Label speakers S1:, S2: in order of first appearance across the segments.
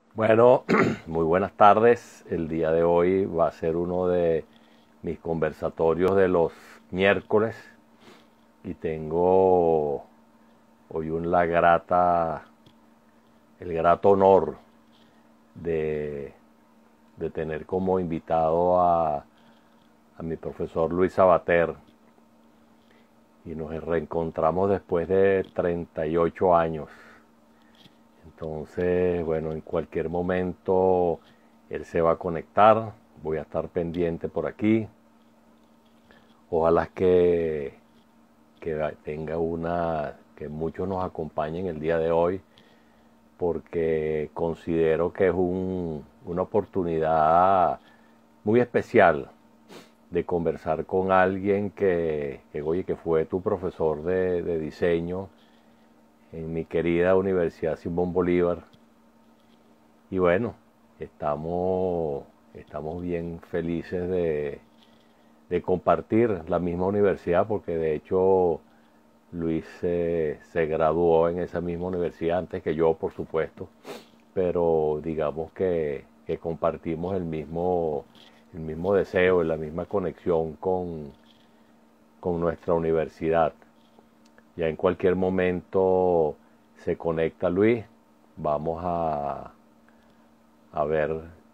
S1: Bueno, muy buenas tardes. El día de hoy va a ser uno de mis conversatorios de los miércoles y tengo hoy el grato honor de, de tener como invitado a mi profesor Luis Sabater, y nos reencontramos después de 38 años. Entonces, bueno, en cualquier momento él se va a conectar, voy a estar pendiente por aquí. Ojalá que tenga que muchos nos acompañen el día de hoy, porque considero que es una oportunidad muy especial de conversar con alguien oye, que fue tu profesor de diseño en mi querida Universidad Simón Bolívar. Y bueno, estamos bien felices de compartir la misma universidad, porque de hecho Luis se graduó en esa misma universidad antes que yo, por supuesto, pero digamos que compartimos el mismo deseo y la misma conexión con nuestra universidad. Ya en cualquier momento se conecta Luis. Vamos a ver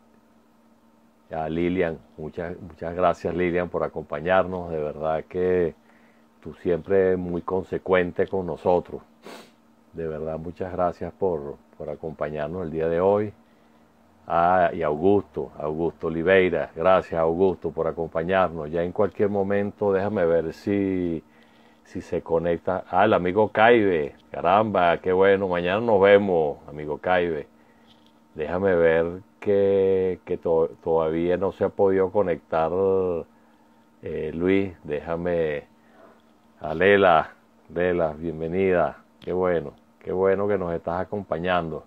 S1: a Lilian. Muchas gracias, Lilian, por acompañarnos. De verdad que tú siempre muy consecuente con nosotros. De verdad, muchas gracias por acompañarnos el día de hoy. Y Augusto Oliveira. Gracias, Augusto, por acompañarnos. Ya en cualquier momento, déjame ver si se conecta. El amigo Caibe. Caramba, qué bueno. Mañana nos vemos, amigo Caibe. Déjame ver que todavía no se ha podido conectar Luis. Déjame a Lela, bienvenida. Qué bueno que nos estás acompañando.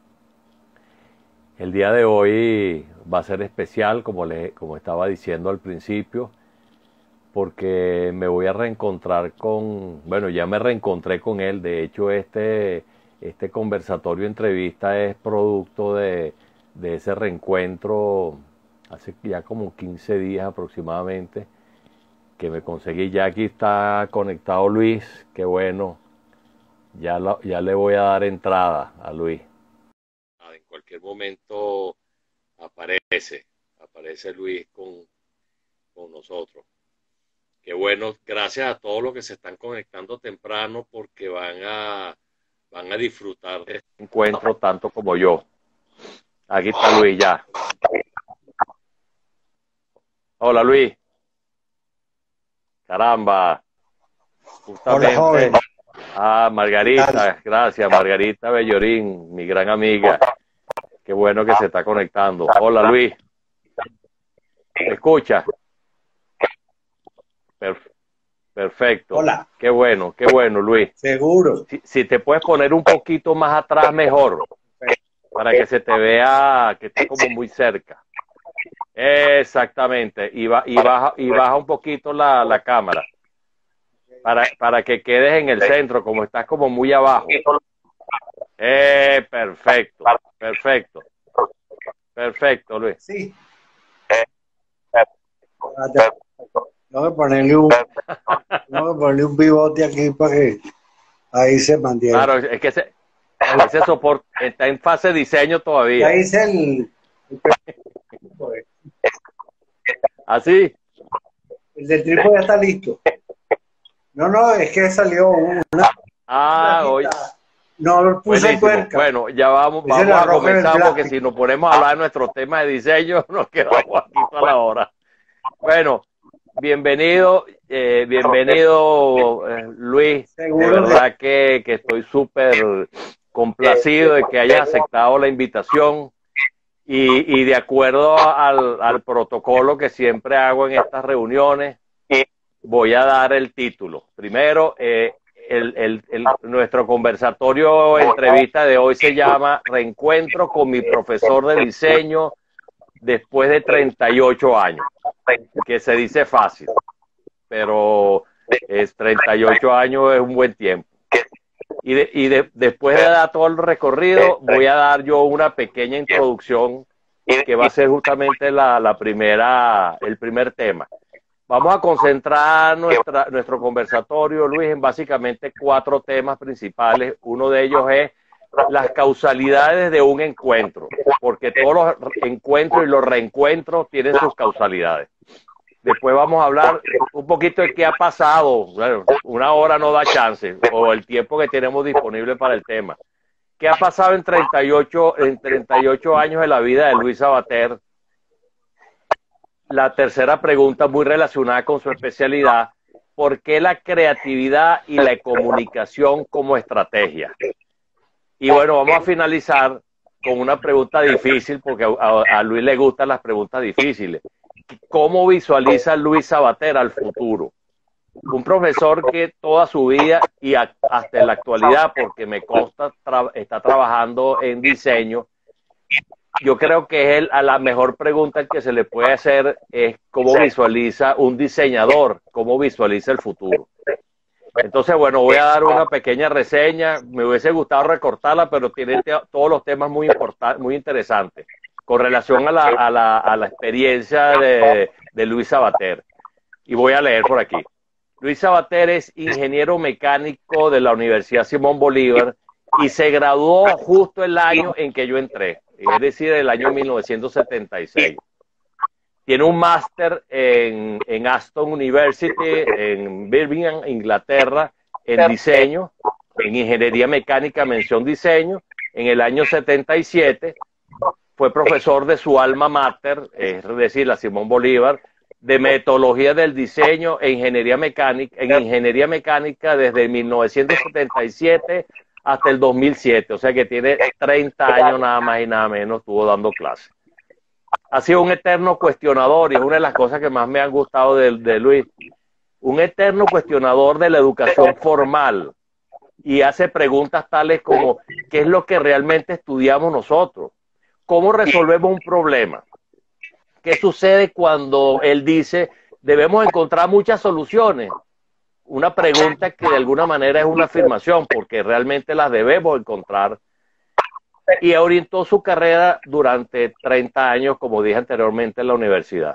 S1: El día de hoy va a ser especial, como estaba diciendo al principio, porque me voy a reencontrar bueno, ya me reencontré con él. De hecho, este conversatorio entrevista es producto de ese reencuentro hace ya como 15 días aproximadamente, que me conseguí. Ya aquí está conectado Luis, qué bueno, ya le voy a dar entrada a Luis. En cualquier momento aparece Luis con nosotros. Qué bueno, gracias a todos los que se están conectando temprano, porque van a disfrutar de este encuentro tanto como yo. Aquí está Luis ya. Hola Luis. Caramba.
S2: Hola, joven.
S1: Justamente. Margarita, gracias, Margarita Bellorín, mi gran amiga. Qué bueno que se está conectando. Hola Luis. ¿Me escucha? Per- Perfecto.
S2: Hola.
S1: Qué bueno, Luis.
S2: Seguro.
S1: Si te puedes poner un poquito más atrás, mejor, para que se te vea que estás como muy cerca. Exactamente. Y baja un poquito la cámara, para que quedes en el centro, como estás como muy abajo. Perfecto, perfecto, perfecto, Luis.
S2: Sí. Tengo que ponerle un pivote aquí para que ahí se mantiene.
S1: Claro, es que ese soporte está en fase de diseño
S2: Ya
S1: todavía.
S2: hice
S1: ¿Así?
S2: el del trípode, ya está listo. No, es que salió una
S1: Hoy.
S2: plaquita. No lo puse en
S1: Buenísimo.
S2: tuerca.
S1: Bueno, ya vamos
S2: Ese le
S1: a
S2: arroja en el
S1: comenzar, porque
S2: plástico.
S1: si nos ponemos a hablar de nuestro tema de diseño, nos quedamos aquí toda la hora. Bueno, bienvenido, Luis. De
S2: Seguro que
S1: verdad que estoy súper complacido de que hayas aceptado la invitación, y de acuerdo al protocolo que siempre hago en estas reuniones, voy a dar el título. Primero, nuestro conversatorio entrevista de hoy se llama Reencuentro con mi profesor de diseño después de 38 años, que se dice fácil, pero 38 años es un buen tiempo. Después de dar todo el recorrido, voy a dar yo una pequeña introducción que va a ser justamente el primer tema. Vamos a concentrar nuestro conversatorio, Luis, en básicamente 4 temas principales. Uno de ellos es las causalidades de un encuentro, porque todos los encuentros y los reencuentros tienen sus causalidades. Después vamos a hablar un poquito de qué ha pasado. Bueno, una hora no da chance, o el tiempo que tenemos disponible para el tema. ¿Qué ha pasado en 38 años de la vida de Luis Sabater? La tercera pregunta, muy relacionada con su especialidad: ¿por qué la creatividad y la comunicación como estrategia? Y bueno, vamos a finalizar con una pregunta difícil, porque a Luis le gustan las preguntas difíciles. ¿Cómo visualiza Luis Sabater al futuro? Un profesor que toda su vida y hasta en la actualidad, porque me consta, está trabajando en diseño. Yo creo que a la mejor pregunta que se le puede hacer es cómo visualiza un diseñador, cómo visualiza el futuro. Entonces, bueno, voy a dar una pequeña reseña. Me hubiese gustado recortarla, pero tiene todos los temas muy importantes, muy interesantes, con relación a la experiencia de Luis Sabater. Y voy a leer por aquí. Luis Sabater es ingeniero mecánico de la Universidad Simón Bolívar y se graduó justo el año en que yo entré, es decir, el año 1976. Tiene un máster en Aston University, en Birmingham, Inglaterra, en diseño, en ingeniería mecánica, mención diseño. En el año 77 fue profesor de su alma mater, es decir, la Simón Bolívar, de metodología del diseño e ingeniería mecánica desde 1977 hasta el 2007, o sea que tiene 30 años nada más y nada menos, estuvo dando clases. Ha sido un eterno cuestionador, y es una de las cosas que más me han gustado de Luis, un eterno cuestionador de la educación formal, y hace preguntas tales como: ¿qué es lo que realmente estudiamos nosotros? ¿Cómo resolvemos un problema? ¿Qué sucede cuando él dice debemos encontrar muchas soluciones? Una pregunta que de alguna manera es una afirmación, porque realmente las debemos encontrar. Y orientó su carrera durante 30 años, como dije anteriormente, en la universidad.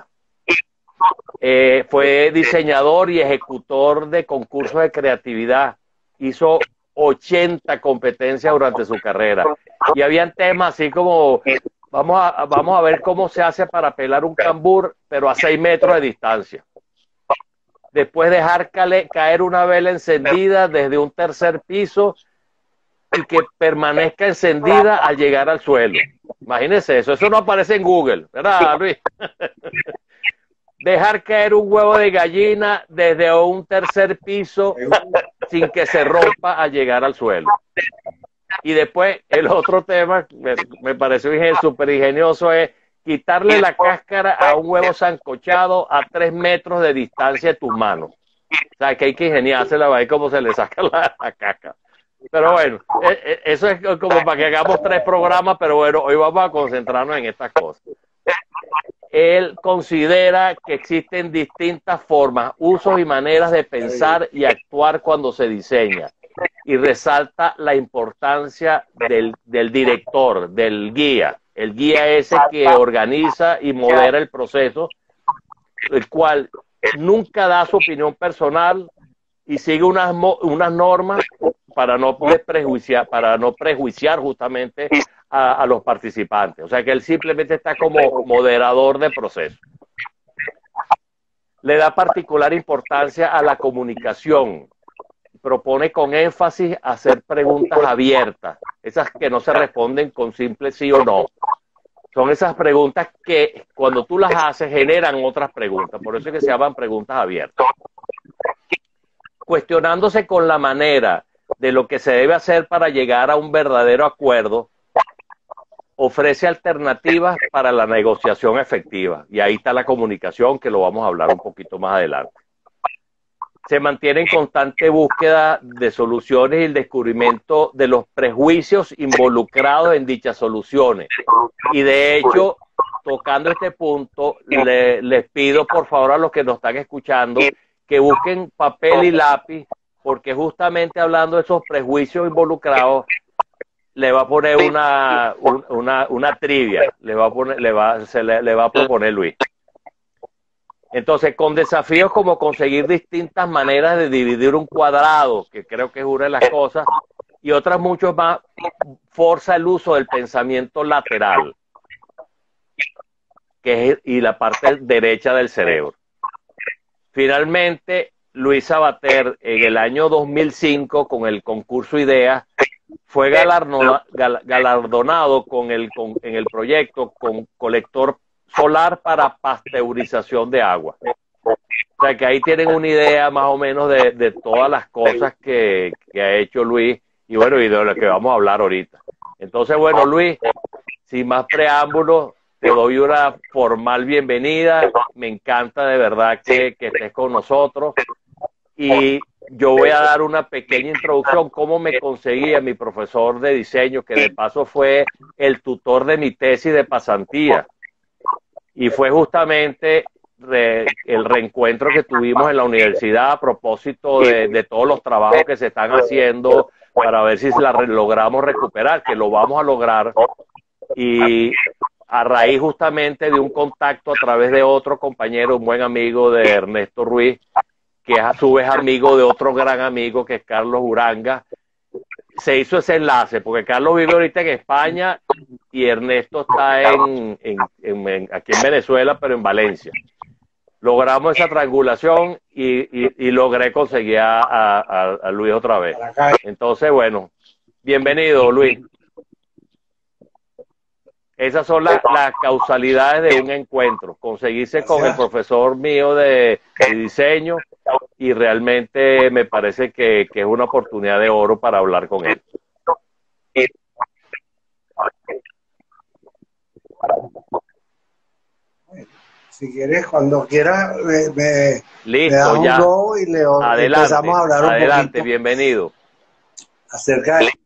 S1: Fue diseñador y ejecutor de concursos de creatividad. Hizo 80 competencias durante su carrera. Y habían temas así como: vamos a ver cómo se hace para pelar un cambur, pero a 6 metros de distancia. Después dejar caer una vela encendida desde un 3er piso y que permanezca encendida al llegar al suelo. Imagínense eso no aparece en Google, ¿verdad, Luis? Dejar caer un huevo de gallina desde un 3er piso sin que se rompa al llegar al suelo. Y después el otro tema, me pareció súper ingenioso, es quitarle la cáscara a un huevo sancochado a 3 metros de distancia de tus manos. O sea, que hay que ingeniársela, a ver cómo se le saca la cáscara. Pero bueno, eso es como para que hagamos 3 programas, pero bueno, hoy vamos a concentrarnos en estas cosas. Él considera que existen distintas formas, usos y maneras de pensar y actuar cuando se diseña, y resalta la importancia del director, del guía, el guía ese que organiza y modera el proceso, el cual nunca da su opinión personal y sigue unas normas para no prejuiciar justamente a los participantes. O sea que él simplemente está como moderador de proceso. Le da particular importancia a la comunicación. Propone con énfasis hacer preguntas abiertas, esas que no se responden con simple sí o no. Son esas preguntas que cuando tú las haces generan otras preguntas, por eso es que se llaman preguntas abiertas. Cuestionándose con la manera de lo que se debe hacer para llegar a un verdadero acuerdo, ofrece alternativas para la negociación efectiva. Y ahí está la comunicación, que lo vamos a hablar un poquito más adelante. Se mantiene en constante búsqueda de soluciones y el descubrimiento de los prejuicios involucrados en dichas soluciones. Y de hecho, tocando este punto, les pido por favor a los que nos están escuchando que busquen papel y lápiz porque justamente hablando de esos prejuicios involucrados, le va a poner una trivia, le va a proponer Luis. Entonces, con desafíos como conseguir distintas maneras de dividir un cuadrado, que creo que es una de las cosas, y otras muchos más, forza el uso del pensamiento lateral, y la parte derecha del cerebro. Finalmente, Luis Sabater, en el año 2005, con el concurso Ideas, fue galardonado en el proyecto con colector solar para pasteurización de agua. O sea que ahí tienen una idea más o menos de todas las cosas que ha hecho Luis y bueno, y de lo que vamos a hablar ahorita. Entonces, bueno, Luis, sin más preámbulos, te doy una formal bienvenida. Me encanta de verdad que estés con nosotros. Y yo voy a dar una pequeña introducción, cómo me conseguí a mi profesor de diseño, que de paso fue el tutor de mi tesis de pasantía. Y fue justamente el reencuentro que tuvimos en la universidad a propósito de todos los trabajos que se están haciendo para ver si logramos recuperar, que lo vamos a lograr. Y a raíz justamente de un contacto a través de otro compañero, un buen amigo de Ernesto Ruiz, que es a su vez amigo de otro gran amigo que es Carlos Uranga, se hizo ese enlace, porque Carlos vive ahorita en España y Ernesto está aquí en Venezuela, pero en Valencia. Logramos esa triangulación y logré conseguir a Luis otra vez. Entonces, bueno, bienvenido, Luis. Esas son las causalidades de un encuentro. Conseguirse con el profesor mío de diseño y realmente me parece que es una oportunidad de oro para hablar con él.
S2: Si quieres, cuando quieras, me
S1: Listo,
S2: das
S1: ya.
S2: un go y empezamos a hablar un poquito
S1: bienvenido.
S2: Acerca de...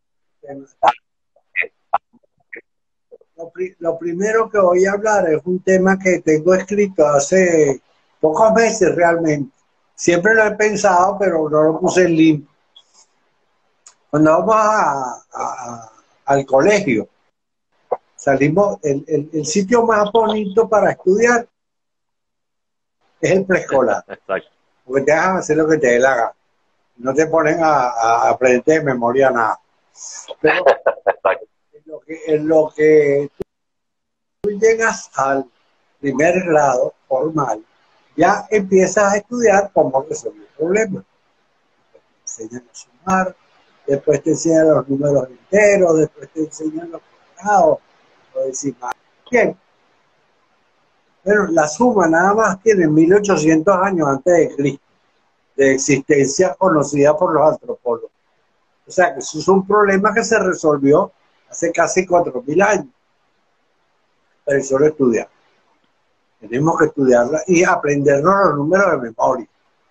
S2: Lo primero que voy a hablar es un tema que tengo escrito hace pocos meses realmente. Siempre lo he pensado, pero no lo puse en limpio. Cuando vamos al colegio, salimos, el sitio más bonito para estudiar es el preescolar.
S1: Exacto.
S2: Porque te dejan hacer lo que te dé la gana. No te ponen a aprender de memoria nada. Pero en lo que tú llegas al primer grado formal, ya empiezas a estudiar cómo resolver problemas. Te enseñan a sumar, después te enseñan los números enteros, después te enseñan los cuadrados, los decimales. Bien. Bueno, la suma nada más tiene 1800 años antes de Cristo, de existencia conocida por los antropólogos. O sea que eso es un problema que se resolvió hace casi 4000 años. Pero eso lo estudiamos. Tenemos que estudiarla y aprendernos los números de memoria.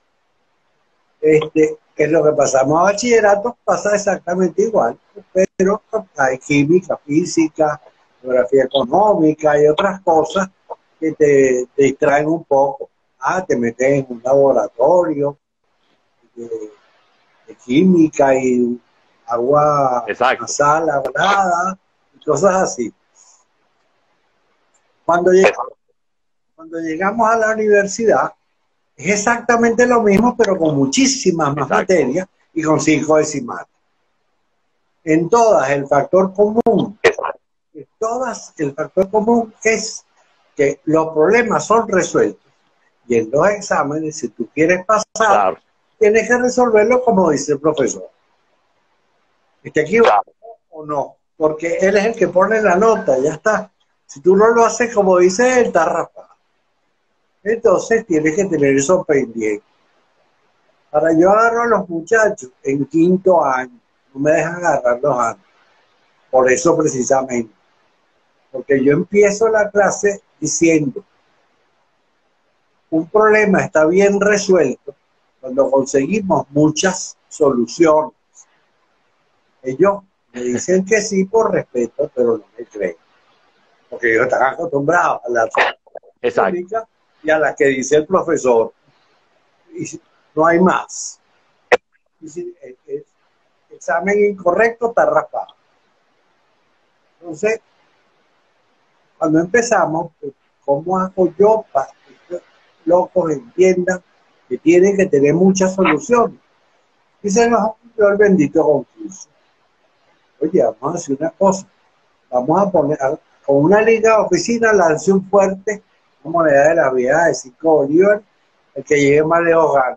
S2: En lo que pasamos a bachillerato pasa exactamente igual, pero hay química, física, geografía económica y otras cosas que te distraen un poco. Te metes en un laboratorio de química y agua nasal, hablada, y cosas así. Cuando llegamos a la universidad, es exactamente lo mismo, pero con muchísimas más materias y con 5 decimales. En todas, el factor común, es que los problemas son resueltos. Y en los exámenes, si tú quieres pasar, tienes que resolverlo como dice el profesor. ¿Está equivocado o no? Porque él es el que pone la nota, ya está. Si tú no lo haces como dice él, está raspado. Entonces tienes que tener eso pendiente. Ahora yo agarro a los muchachos en 5º año, no me dejan agarrarlos antes. Por eso precisamente. Porque yo empiezo la clase diciendo, un problema está bien resuelto cuando conseguimos muchas soluciones. Ellos me dicen que sí por respeto, pero no me creen. Porque ellos están acostumbrados a la técnica y a la que dice el profesor. Y no hay más. decir, el examen incorrecto está raspado. Entonces, cuando empezamos, pues, ¿cómo hago yo para que estos locos entiendan que tienen que tener muchas soluciones? Y se nos ocurrió el bendito concurso. Oye, vamos a hacer una cosa. Vamos a poner, con una liga de oficina, lance un fuerte, una moneda de la vida de 5 bolívares, el que llegue más lejos gana.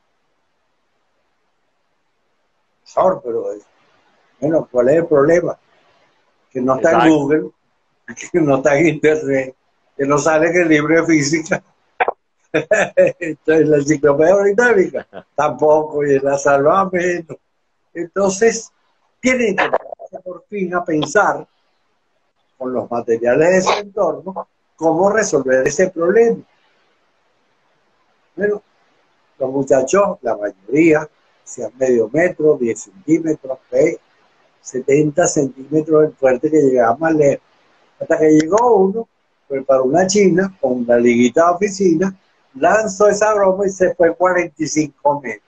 S2: Pero bueno, ¿cuál es el problema? Que no está en Google, que no está en Internet, que no sale en el libro de física. Entonces, la enciclopedia británica tampoco, y en la salva menos. Entonces, tienen que empezar por fin a pensar con los materiales de su entorno cómo resolver ese problema. Bueno, los muchachos, la mayoría, hacían medio metro, 10 centímetros, 70 centímetros el fuerte que llegaba más lejos. Hasta que llegó uno, preparó una china con una liguita de oficina, lanzó esa broma y se fue 45 metros.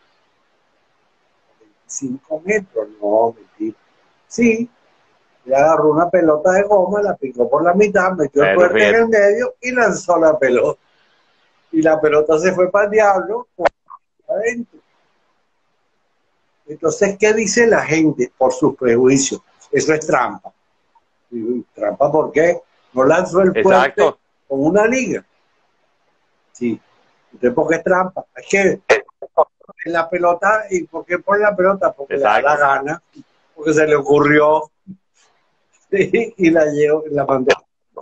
S2: 45 metros, no, mentira. Sí, le agarró una pelota de goma, la picó por la mitad, metió el fuerte en el medio y lanzó la pelota. Y la pelota se fue para el diablo por adentro. Entonces, ¿qué dice la gente por sus prejuicios? Eso es trampa. Digo, ¿trampa por qué? No lanzó el fuerte con una liga. Sí. Entonces, ¿por qué es trampa? Es que en la pelota, ¿y por qué pone la pelota? Porque le da la gana, porque se le ocurrió, ¿sí? Y la llevó, la mandó.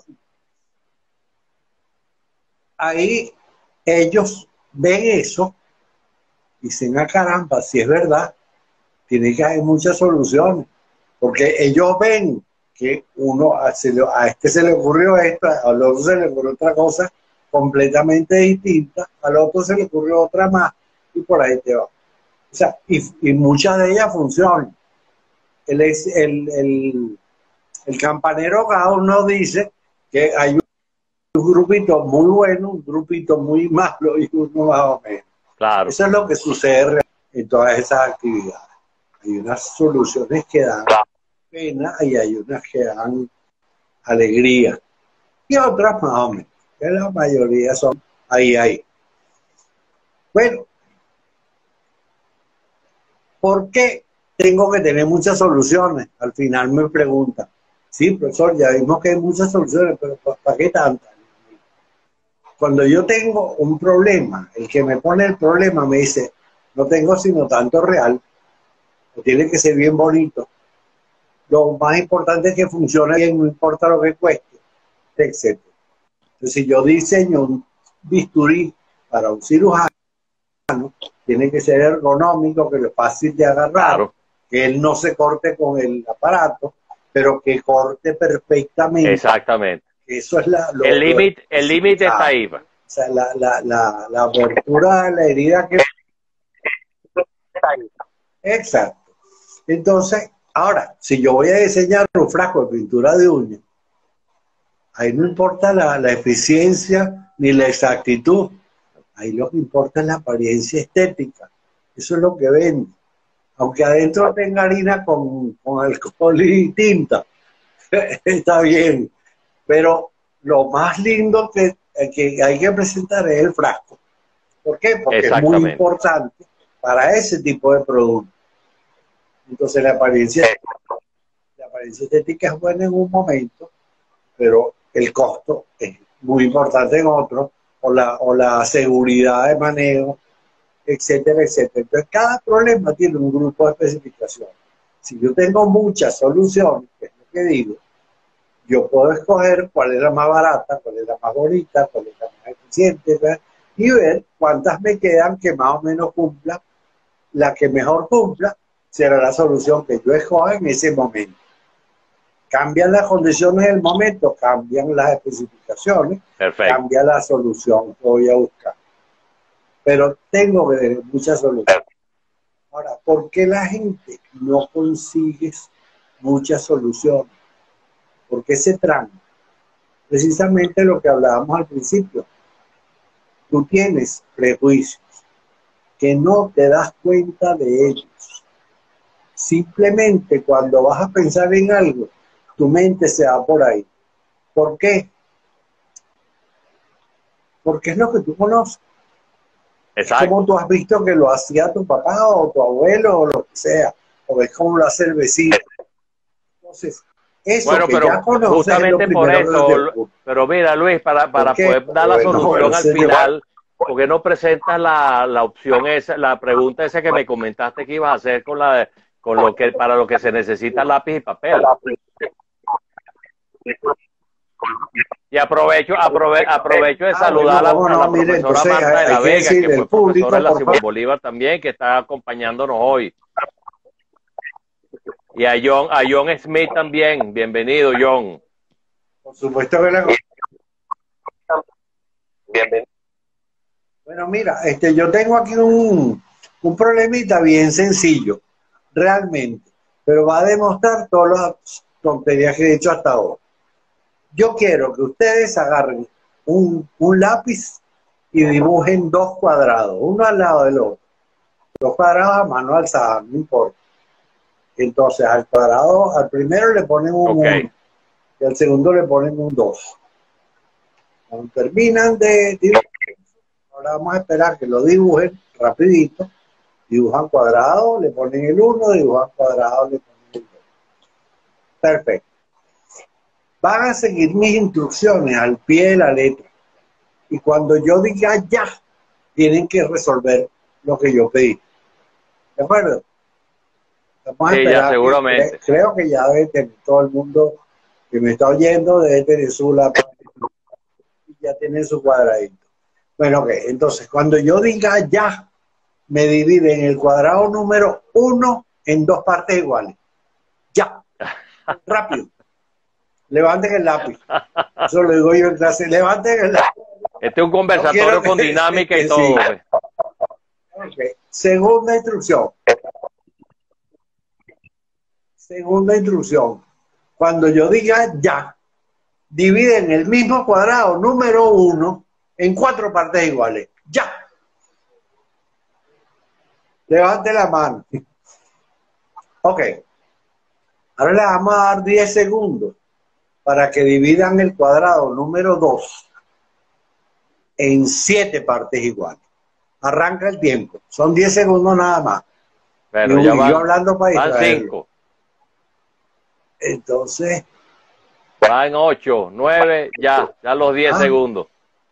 S2: Ahí ellos ven eso y dicen, ah, caramba, si es verdad, tiene que haber muchas soluciones, porque ellos ven que a este se le ocurrió esto, al otro se le ocurrió otra cosa completamente distinta, al otro se le ocurrió otra más, y por ahí te va. O sea, y muchas de ellas funcionan. El campanero Gauss nos dice que hay un grupito muy bueno, un grupito muy malo y uno más o menos.
S1: Claro.
S2: Eso es lo que sucede en todas esas actividades. Hay unas soluciones que dan pena y hay unas que dan alegría. Y otras más o menos. Que la mayoría son ahí. Bueno, ¿por qué tengo que tener muchas soluciones? Al final me preguntan. Sí, profesor, ya vimos que hay muchas soluciones, pero ¿para qué tantas? Cuando yo tengo un problema, el que me pone el problema me dice, no tengo sino tanto real, o tiene que ser bien bonito. Lo más importante es que funcione bien, no importa lo que cueste, etc. Entonces, si yo diseño un bisturí para un cirujano, tiene que ser ergonómico, que es fácil de agarrar, claro, que él no se corte con el aparato, pero que corte perfectamente.
S1: Exactamente.
S2: Eso es
S1: el límite está ahí.
S2: O sea, la abertura de la herida que... Exacto. Entonces, ahora, si yo voy a diseñar un frasco de pintura de uñas, ahí no importa la eficiencia ni la exactitud. Ahí lo que importa es la apariencia estética. Eso es lo que vende. Aunque adentro tenga harina con alcohol y tinta, está bien. Pero lo más lindo que hay que presentar es el frasco. ¿Por qué? Porque es muy importante para ese tipo de producto. Entonces la apariencia estética es buena en un momento, pero el costo es muy importante en otro, o la seguridad de manejo, etcétera, etcétera. Entonces cada problema tiene un grupo de especificaciones. Si yo tengo muchas soluciones, que es lo que digo, yo puedo escoger cuál es la más barata, cuál es la más bonita, cuál es la más eficiente, ¿verdad? Y ver cuántas me quedan que más o menos cumplan. La que mejor cumpla será la solución que yo escoja en ese momento. Cambian las condiciones del momento, cambian las especificaciones, cambia la solución que voy a buscar. Pero tengo que tener muchas soluciones. Ahora, ¿por qué la gente no consigue muchas soluciones? ¿Por qué se tranca? Precisamente lo que hablábamos al principio. Tú tienes prejuicios. que no te das cuenta de ellos. Simplemente cuando vas a pensar en algo, tu mente se va por ahí. ¿Por qué? Porque es lo que tú conoces. Exacto. Es como tú has visto que lo hacía tu papá o tu abuelo o lo que sea, o ves cómo lo hace el vecino. Entonces, eso bueno, que pero ya conoces
S1: justamente es por eso, pero mira, Luis, para poder dar la solución al final, ¿por qué no presentas la opción esa, la pregunta esa que me comentaste que ibas a hacer con lo que para lo que se necesita lápiz y papel? Y aprovecho de saludar a la profesora Marta de la Vega, que fue profesora de la Simón Bolívar también, que está acompañándonos hoy. Y a John Smith también. Bienvenido, John.
S2: Por supuesto que bienvenido. Bueno, mira, yo tengo aquí un problemita bien sencillo, realmente, pero va a demostrar todas las tonterías que he hecho hasta ahora. Yo quiero que ustedes agarren un lápiz y dibujen dos cuadrados, uno al lado del otro. Dos cuadrados a mano alzada, no importa. Entonces al cuadrado, al primero le ponen un 1 y al segundo le ponen un 2. Cuando terminan de dibujar, ahora vamos a esperar que lo dibujen rapidito. Dibujan cuadrado, le ponen el 1, dibujan cuadrado, le ponen el 2. Perfecto. Van a seguir mis instrucciones al pie de la letra. Y cuando yo diga ya, tienen que resolver lo que yo pedí. ¿De acuerdo? Vamos a esperar,
S1: ya, seguramente.
S2: Creo que ya debe tener todo el mundo que me está oyendo, debe tener su lápiz y ya tiene su cuadradito. Bueno, ok. Entonces, cuando yo diga ya, me dividen el cuadrado número 1 en dos partes iguales. Ya. Rápido. Levanten el lápiz. Eso lo digo yo en clase. Levanten el lápiz.
S1: Este es un conversatorio con dinámica y todo. Sí.
S2: Okay. Segunda instrucción. Segunda instrucción. Cuando yo diga ya, dividen el mismo cuadrado número 1 en 4 partes iguales. Ya. Levante la mano. Ok. Ahora le vamos a dar 10 segundos para que dividan el cuadrado número 2 en 7 partes iguales. Arranca el tiempo. Son 10 segundos nada más.
S1: Pero ya van,
S2: yo hablando para
S1: van 5.
S2: Entonces.
S1: Van 8, 9, ya los 10 segundos.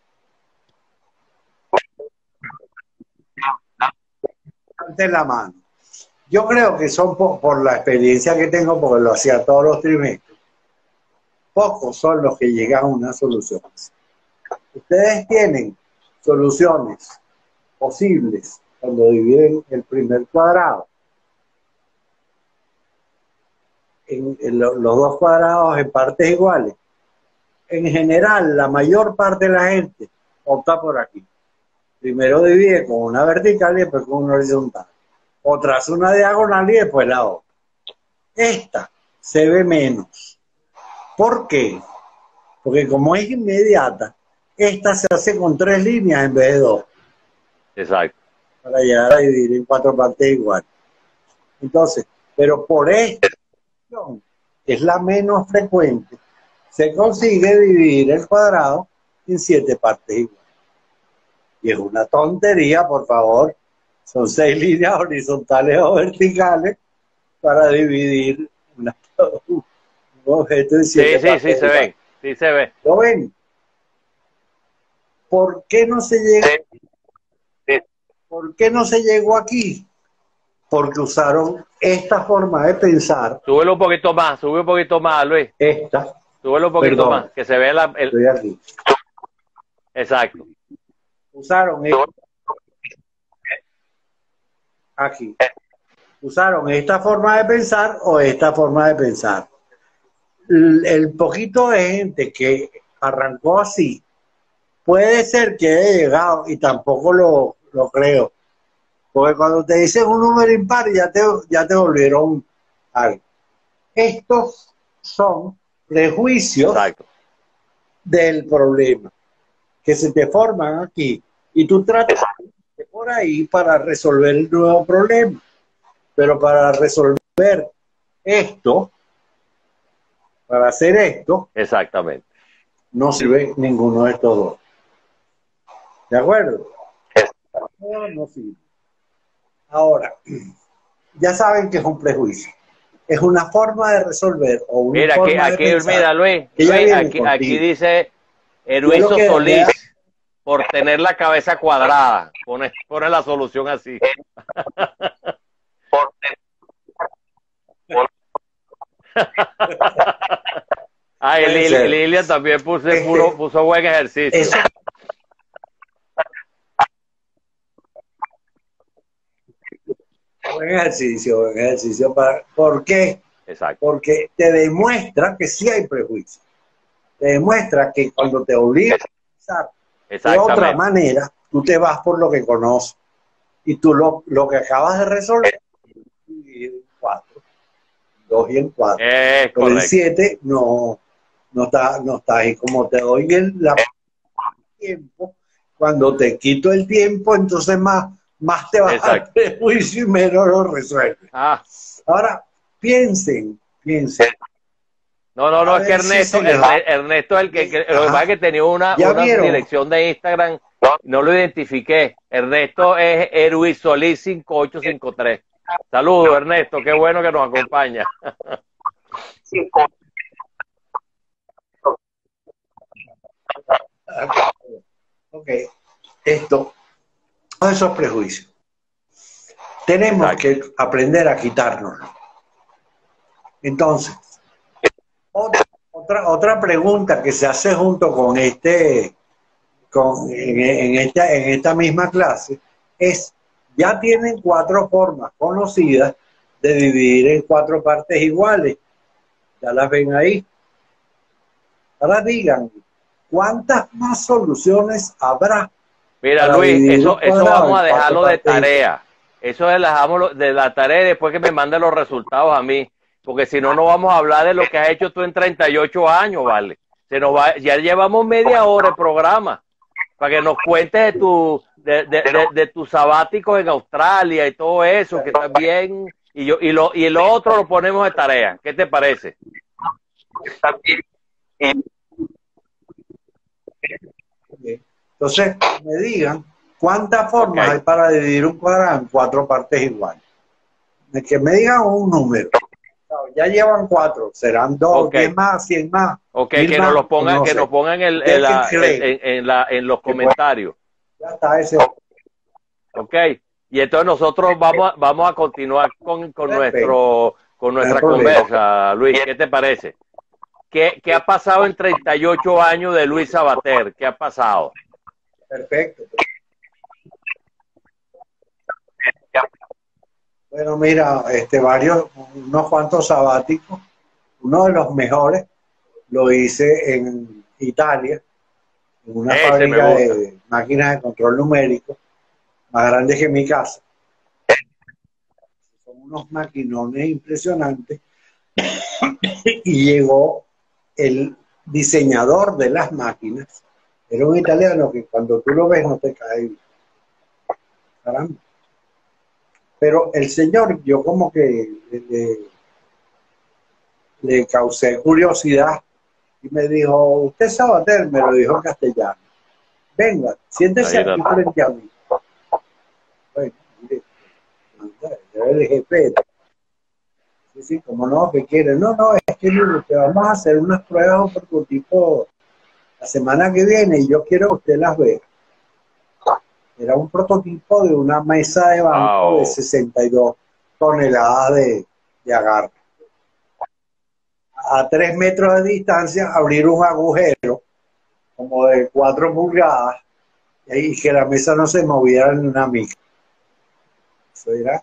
S2: Ante la mano. Yo creo que son por la experiencia que tengo, porque lo hacía todos los trimestres. Pocos son los que llegan a una solución. Ustedes tienen soluciones posibles cuando dividen el primer cuadrado en los dos cuadrados en partes iguales. En general, la mayor parte de la gente opta por aquí. Primero divide con una vertical y después con una horizontal. O tras una diagonal y después la otra. Esta se ve menos. ¿Por qué? Porque como es inmediata, esta se hace con 3 líneas en vez de 2.
S1: Exacto.
S2: Para llegar a dividir en 4 partes iguales. Entonces, pero por esta opción, que es la menos frecuente, se consigue dividir el cuadrado en 7 partes iguales. Y es una tontería, por favor. Son 6 líneas horizontales o verticales para dividir un objeto en 7 partes.
S1: Sí, se ve. Sí, se ve.
S2: ¿Lo ven? ¿Por qué no se llegó? ¿Por qué no se llegó aquí? Porque usaron esta forma de pensar.
S1: Súbelo un poquito más, Luis.
S2: Esta.
S1: Súbelo un poquito más, que se ve
S2: Estoy aquí.
S1: Exacto.
S2: Usaron aquí. Usaron esta forma de pensar o esta forma de pensar. El poquito de gente que arrancó así, puede ser que haya llegado, y tampoco lo creo. Porque cuando te dicen un número impar, ya te volvieron algo. Estos son prejuicios del problema que se te forman aquí. Y tú tratas de por ahí para resolver el nuevo problema. Pero para resolver esto, para hacer esto,
S1: exactamente,
S2: no sirve ninguno de estos dos. ¿De acuerdo? No, no sirve. Ahora, ya saben que es un prejuicio. Es una forma de resolver o una
S1: mira,
S2: forma de pensar.
S1: Mira, Luis, aquí dice Heruizo Solís, por tener la cabeza cuadrada. Pone la solución así. Lilia también puso buen ejercicio.
S2: Eso, buen ejercicio. ¿Por qué?
S1: Exacto.
S2: Porque te demuestra que sí hay prejuicio. Te demuestra que cuando te obligas a pensar de otra manera, tú te vas por lo que conoces. Y tú lo que acabas de resolver, dividir en 4. 2 y en 4. Pero el 7 no está ahí. Como te doy el tiempo, cuando te quito el tiempo, entonces más te vas al prejuicio y menos lo resuelves. Ahora, piensen.
S1: No, es que Ernesto es el que lo que pasa es que tenía una dirección de Instagram, no lo identifiqué. Ernesto es Heruisolí 5853. Saludos, Ernesto, qué bueno que nos acompaña.
S2: Ok, todos esos prejuicios. Tenemos que aprender a quitárnoslo. Entonces, otra pregunta que se hace junto con en esta misma clase es, ya tienen 4 formas conocidas de dividir en 4 partes iguales. Ya las ven ahí. Ahora digan, ¿cuántas más soluciones habrá?
S1: Mira, Luis, eso vamos a dejarlo de tarea. Eso dejamos de la tarea después que me manden los resultados a mí. Porque si no, no vamos a hablar de lo que has hecho tú en 38 años, ¿vale? Ya llevamos media hora de programa para que nos cuentes de tus sabáticos en Australia y todo eso, que también, y lo otro lo ponemos de tarea. ¿Qué te parece?
S2: Entonces, me digan cuántas formas hay para dividir un cuadrado en 4 partes iguales. Que me digan un número. Ya llevan 4, serán 2, 10 más, 100 más.
S1: Que nos lo pongan, que nos pongan en los comentarios.
S2: Ya está ese.
S1: Y entonces nosotros vamos a continuar con nuestra conversa, Luis. ¿Qué te parece? ¿Qué ha pasado en 38 años de Luis Sabater? ¿Qué ha pasado?
S2: Perfecto. Bueno, mira, unos cuantos sabáticos. Uno de los mejores lo hice en Italia, en una fábrica de máquinas de control numérico, más grande que mi casa. Son unos maquinones impresionantes. Y llegó el diseñador de las máquinas. Era un italiano que cuando tú lo ves no te cae bien. Caramba. Pero el señor, yo como que le causé curiosidad y me dijo, usted Sabater, me lo dijo en castellano. Venga, siéntese aquí frente a mí. Bueno, mire, el jefe. Sí, como no, que quiere. No, es que mire, que vamos a hacer unas pruebas o prototipo la semana que viene y yo quiero que usted las vea. Era un prototipo de una mesa de banco de 62 toneladas de agarre. A 3 metros de distancia, abrir un agujero como de 4 pulgadas y que la mesa no se moviera ni una mica. Eso era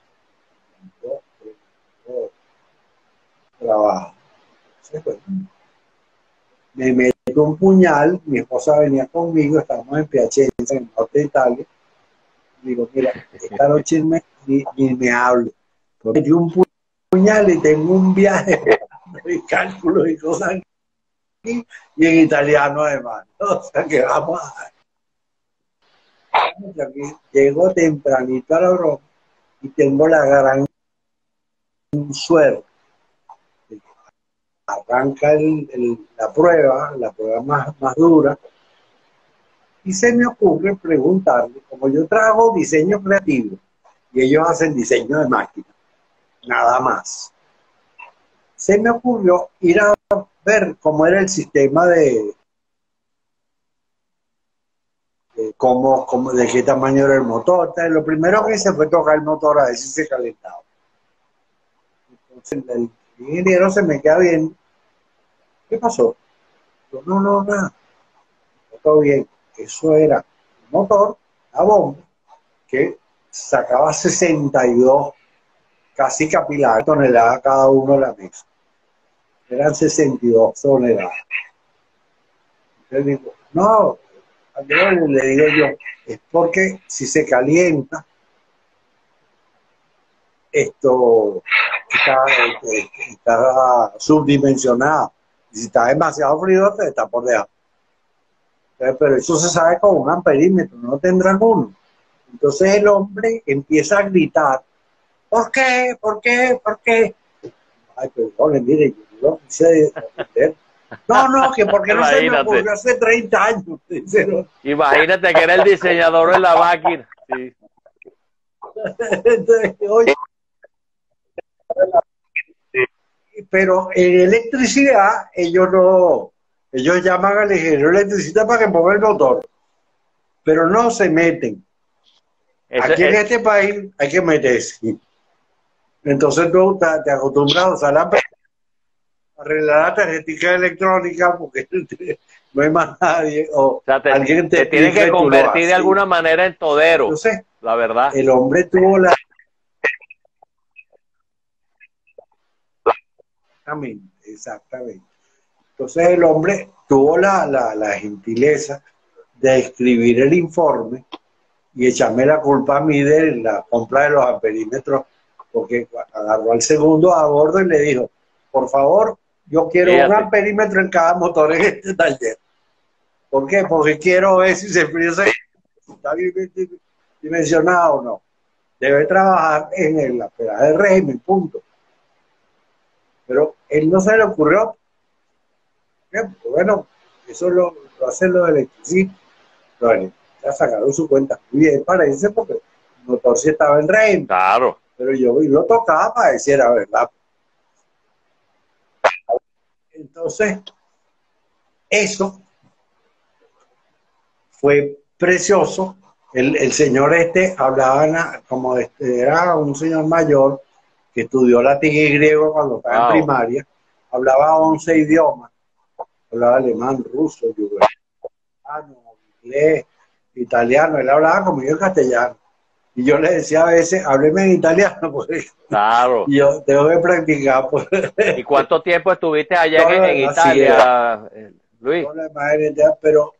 S2: trabajo. Entonces, bueno, me meto un puñal, mi esposa venía conmigo, estábamos en Piacenza, en el norte de Italia. Digo, mira, esta noche ni me hable. Me metí un puñal y tengo un viaje de cálculos y cosas aquí, y en italiano además. O sea que vamos a... Llego tempranito a la broma y tengo la gran suerte. Arranca la prueba más dura, y se me ocurre preguntarle, como yo trabajo diseño creativo y ellos hacen diseño de máquina, nada más. Se me ocurrió ir a ver cómo era el sistema de qué tamaño era el motor. Entonces, lo primero que hice fue tocar el motor a ver si se calentaba. Entonces el ingeniero se me queda viendo. ¿Qué pasó? Yo, no, nada. Todo bien. Eso era un motor, la bomba, que sacaba 62 casi capilares, toneladas cada uno de la mesa. Eran 62 toneladas. Entonces digo, no, le digo yo, es porque si se calienta, esto está subdimensionado. Y si está demasiado frío, te está por debajo. Pero eso se sabe con un amperímetro, no tendrán uno. Entonces el hombre empieza a gritar, ¿por qué? ¿Por qué? ¿Por qué? Ay, perdón, mire, yo no quise entender. No, que porque no se me ocurrió hace 30 años.
S1: Imagínate que era el diseñador de la máquina. Sí.
S2: Entonces, oye, pero en electricidad ellos llaman al ingeniero electricista para que ponga el motor, pero no se meten. Aquí en este país hay que meterse. Entonces tú te acostumbras a usar arreglar la tarjetita electrónica porque no hay más nadie. O
S1: sea,
S2: alguien
S1: te tiene que convertir de alguna manera en todero.
S2: Entonces,
S1: la verdad.
S2: El hombre tuvo la... Exactamente. Entonces el hombre tuvo la gentileza de escribir el informe y echarme la culpa a mí de la compra de los amperímetros, porque agarró al segundo a bordo y le dijo, por favor, yo quiero un amperímetro en cada motor en este taller. ¿Por qué? Porque quiero ver si se está bien dimensionado o no. Debe trabajar en el amperaje de régimen, punto. Pero él no se le ocurrió. Bueno, eso lo hacen los electricistas. Ya sacaron su cuenta. Muy bien, parece, porque el motor sí estaba en régimen.
S1: Claro.
S2: Pero yo lo tocaba para decir la verdad. Entonces, eso fue precioso. El señor hablaba como era un señor mayor que estudió latín y griego cuando estaba en primaria, hablaba 11 idiomas, hablaba alemán, ruso, yugoslavo, inglés, italiano, él hablaba como yo en castellano. Y yo le decía a veces, hábleme en italiano, porque
S1: claro.
S2: Yo tengo que practicar. Pues.
S1: ¿Y cuánto tiempo estuviste allá en Italia, Luis?
S2: Pero...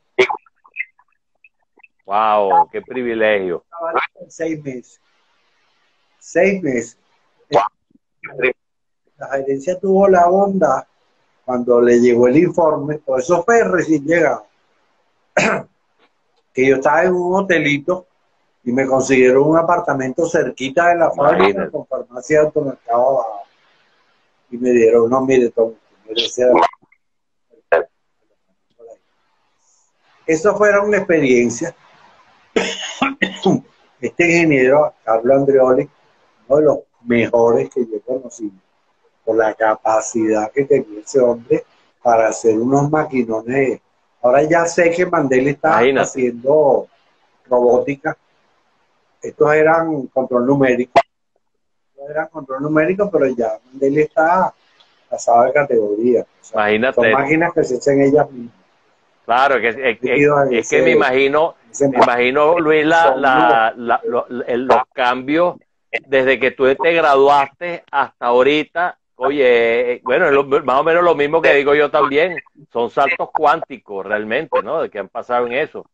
S1: ¡Wow! ¡Qué privilegio!
S2: 6 meses. 6 meses. La gerencia tuvo la bondad, cuando le llegó el informe, por eso fue recién llegado, que yo estaba en un hotelito y me consiguieron un apartamento cerquita de la fábrica con farmacia de automercado abajo. Y me dieron, no, mire, Tom, eso fue una experiencia. Este ingeniero, Carlos Andreoli, uno de los mejores que yo conocí, por la capacidad que tenía ese hombre para hacer unos maquinones. Ahora ya sé que Mandela está haciendo robótica. Estos eran control numérico. Pero ya Mandela está pasado de categoría. O sea,
S1: imagínate.
S2: Son máquinas que se echan ellas mismas.
S1: Claro, es que me imagino, Luis, los cambios desde que tú te graduaste hasta ahorita. Oye, bueno, es más o menos lo mismo que digo yo también. Son saltos cuánticos realmente, ¿no? De que han pasado en eso.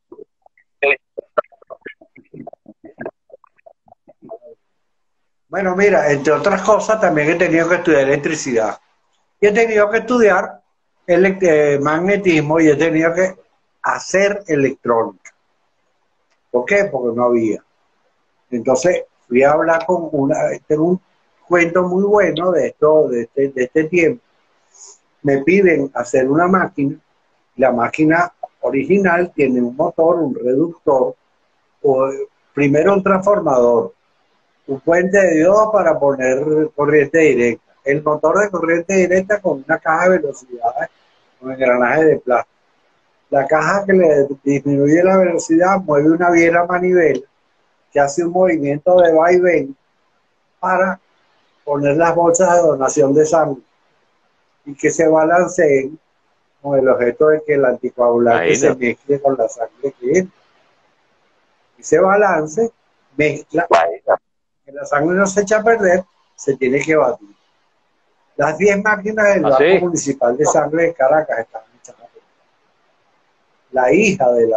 S2: Bueno, mira, entre otras cosas, también he tenido que estudiar electricidad. Y he tenido que estudiar magnetismo y he tenido que hacer electrónica. ¿Por qué? Porque no había. Entonces fui a hablar con tengo un cuento muy bueno de esto, de este tiempo. Me piden hacer una máquina. La máquina original tiene un motor, un reductor, primero un transformador, un puente de diodo para poner corriente directa, el motor de corriente directa con una caja de velocidades, con engranaje de plástico. La caja que le disminuye la velocidad mueve una biela manivela que hace un movimiento de vaivén para poner las bolsas de donación de sangre y que se balanceen con el objeto de que el anticoagulante se mezcle con la sangre que entra. Ese balance mezcla, que la sangre no se echa a perder, se tiene que batir. Las 10 máquinas del Banco Municipal de Sangre de Caracas están hechas a perder. La hija de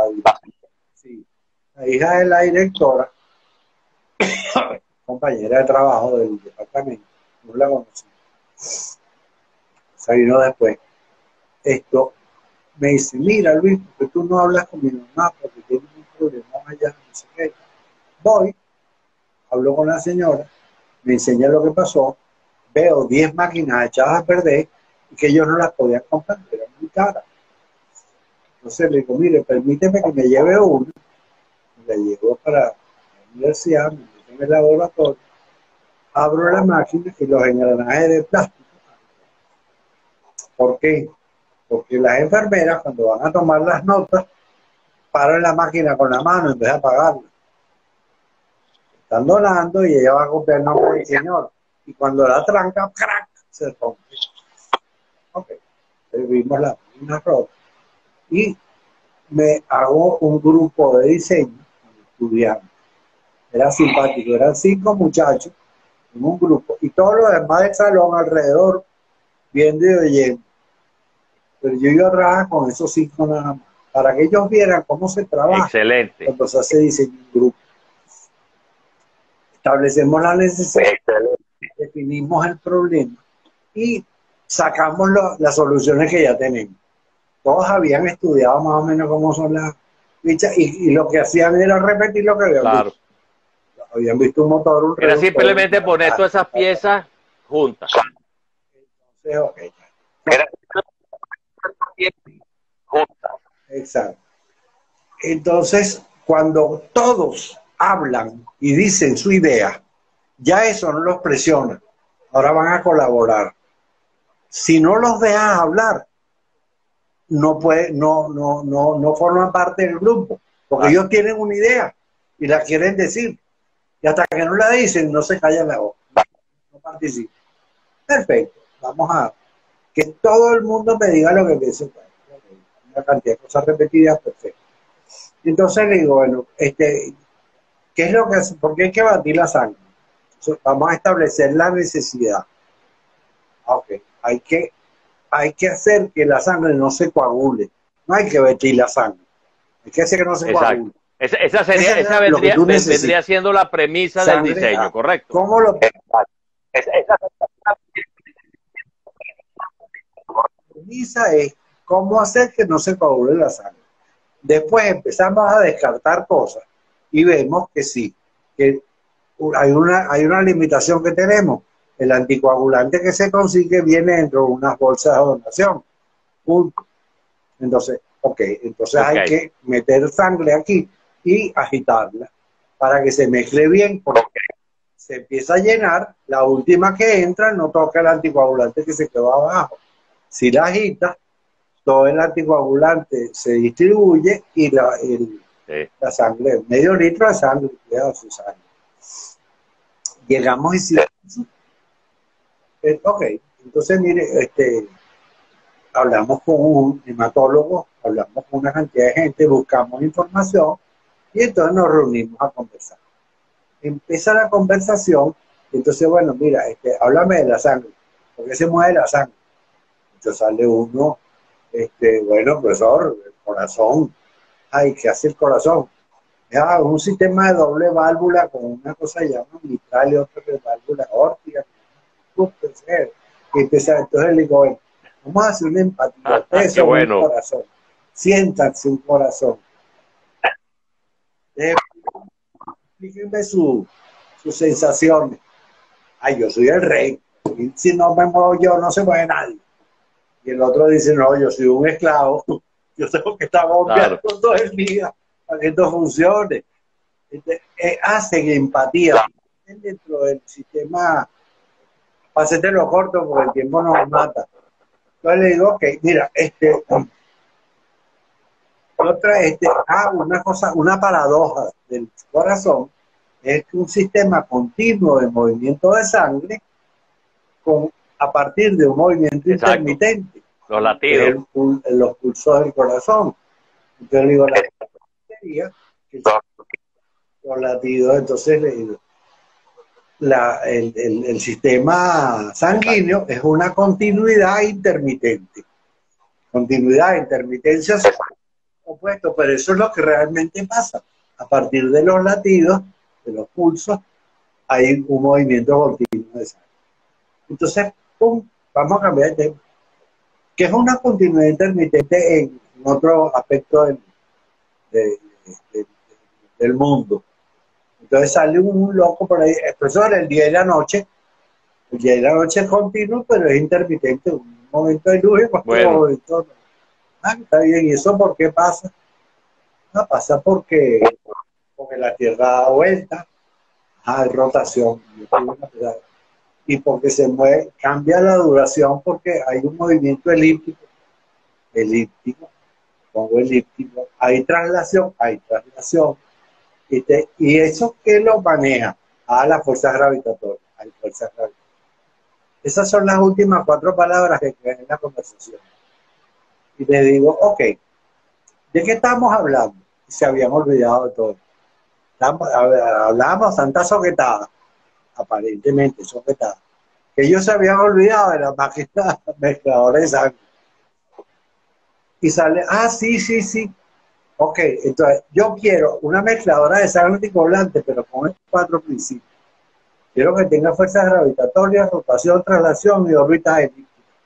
S2: la directora, compañera de trabajo del departamento, no la conocí. Se vino después. Me dice, mira Luis, porque tú no hablas con mi mamá porque tienes un problema allá, no sé qué. Voy, hablo con la señora, me enseña lo que pasó, veo 10 máquinas echadas a perder y que ellos no las podían comprar, eran muy caras. Entonces le digo, mire, permíteme que me lleve una, la llevo para la universidad, me meto en el laboratorio, abro la máquina y los engranajes de plástico. ¿Por qué? Porque las enfermeras, cuando van a tomar las notas, paran la máquina con la mano en vez de apagarla. Están donando y ella va a copiar el nombre del señor. Y cuando la tranca, ¡crack!, se rompe. Ok. Entonces vimos la máquina rota. Y me hago un grupo de diseño estudiando. Era simpático, eran 5 muchachos en un grupo y todos los demás del salón alrededor viendo y oyendo. Pero yo iba a trabajar con esos 5 nada más, para que ellos vieran cómo se trabaja.
S1: Excelente.
S2: Cuando se hace diseño en grupo. Establecemos la necesidad, definimos el problema y sacamos las soluciones que ya tenemos. Todos habían estudiado más o menos cómo son las fichas y lo que hacían era repetir lo que habían visto. Habían visto un motor, un
S1: era simplemente poner todas esas piezas juntas.
S2: Entonces, okay. Exacto. Entonces, cuando todos hablan y dicen su idea, ya eso no los presiona. Ahora van a colaborar. Si no los dejas hablar, no forman parte del grupo, porque ellos tienen una idea y la quieren decir. Y hasta que no la dicen, no se callan la boca. No participan. Perfecto. Vamos a que todo el mundo me diga lo que piensa. Una cantidad de cosas repetidas, perfecto. Entonces le digo, bueno, ¿qué es lo que hace? ¿Por qué hay que batir la sangre? Entonces, vamos a establecer la necesidad. Ok, hay que hacer que la sangre no se coagule. No hay que batir la sangre. Hay que hacer que no se coagule.
S1: Esa vendría siendo la premisa del diseño, ¿correcto?
S2: ¿Cómo lo? La premisa es cómo hacer que no se coagule la sangre. Después empezamos a descartar cosas y vemos que sí, que hay una limitación que tenemos. El anticoagulante que se consigue viene dentro de unas bolsas de donación. Punto. Entonces, hay que meter sangre aquí y agitarla para que se mezcle bien, porque se empieza a llenar, la última que entra no toca el anticoagulante que se quedó abajo. Si la agita, todo el anticoagulante se distribuye y la sangre, medio litro de sangre, queda su sangre. Llegamos y sí. Ok, entonces mire, hablamos con un hematólogo, hablamos con una cantidad de gente, buscamos información y entonces nos reunimos a conversar. Empieza la conversación, entonces, bueno, mira, háblame de la sangre, ¿por qué se mueve la sangre? Entonces sale uno, bueno, profesor, el corazón, ay, ¿qué hace el corazón? Ya, un sistema de doble válvula con una cosa que llaman mitral y otra que es válvula órtica. Y entonces le digo, bueno, vamos a hacer una empatía. Ustedes son un corazón. Siéntanse un corazón. Explíquenme sus sensaciones. Ay, yo soy el rey. Y si no me muevo yo, no se mueve nadie. Y el otro dice, no, yo soy un esclavo. Yo tengo que estar bombeando todo el día para que esto funcione. Hacen empatía dentro del sistema. Para hacértelo corto porque el tiempo nos mata. Entonces le digo, ok, mira, una cosa, una paradoja del corazón es que un sistema continuo de movimiento de sangre a partir de un movimiento intermitente.
S1: Los latidos.
S2: Los pulsos del corazón. Entonces le digo, los latidos, entonces le digo, el sistema sanguíneo es una continuidad intermitente. Continuidad, intermitencia son opuestos, pero eso es lo que realmente pasa. A partir de los latidos, de los pulsos, hay un movimiento continuo de sangre. Entonces, ¡pum!, vamos a cambiar de tema. ¿Qué es una continuidad intermitente en otro aspecto del mundo? Entonces sale un loco por ahí, profesor, el día y la noche. El día y la noche es continuo, pero es intermitente. Un momento de luz y otro momento. Está bien, ¿y eso por qué pasa? No, pasa porque la Tierra da vuelta, hay rotación, y porque se mueve, cambia la duración porque hay un movimiento elíptico, pongo elíptico, hay traslación, y eso que lo maneja a las fuerzas gravitatorias, hay fuerzas gravitatorias. Esas son las últimas 4 palabras que quedan en la conversación. Y le digo, ok, ¿de qué estamos hablando? Se habían olvidado de todo. Hablábamos tanta soquetada, aparentemente soquetada, que ellos se habían olvidado de la máquina mezcladora de sangre. Y sale, sí. Ok, entonces yo quiero una mezcladora de sangre anticoagulante, pero con estos 4 principios. Quiero que tenga fuerzas gravitatorias, rotación, traslación y órbitas elípticas.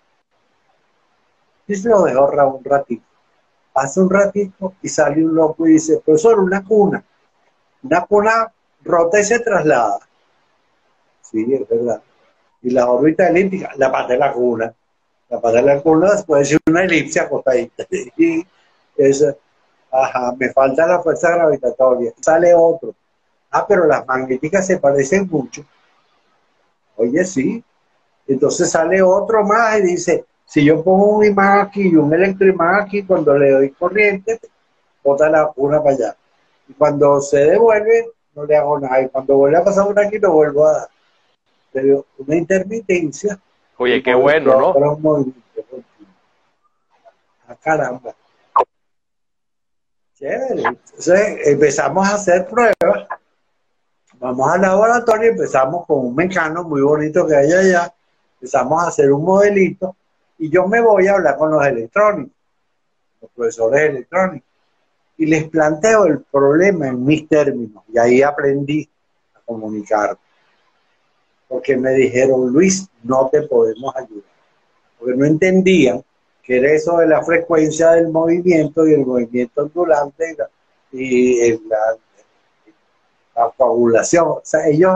S2: Y se lo dejo un ratito. Pasa un ratito y sale un loco y dice, profesor, una cuna rota y se traslada. Sí, es verdad. Y la órbita elíptica, la pata de la cuna. La pata de la cuna puede ser una elipse acostadita. Y eso, me falta la fuerza gravitatoria. Sale otro. Pero las magnéticas se parecen mucho. Oye, sí. Entonces sale otro más y dice, si yo pongo un imán aquí y un electroimán aquí, cuando le doy corriente, bota la una para allá. Y cuando se devuelve, no le hago nada. Y cuando vuelve a pasar una aquí, lo vuelvo a dar. Pero una intermitencia.
S1: Oye, qué bueno, ¿no?
S2: Para un movimiento continuo. Caramba. Chévere. Entonces empezamos a hacer pruebas. Vamos al laboratorio, empezamos con un mecano muy bonito que hay allá. Empezamos a hacer un modelito. Y yo me voy a hablar con los electrónicos, los profesores electrónicos. Y les planteo el problema en mis términos. Y ahí aprendí a comunicar. Porque me dijeron, Luis, no te podemos ayudar. Porque no entendían que era eso de la frecuencia del movimiento y el movimiento ondulante y la coagulación. O sea, ellos...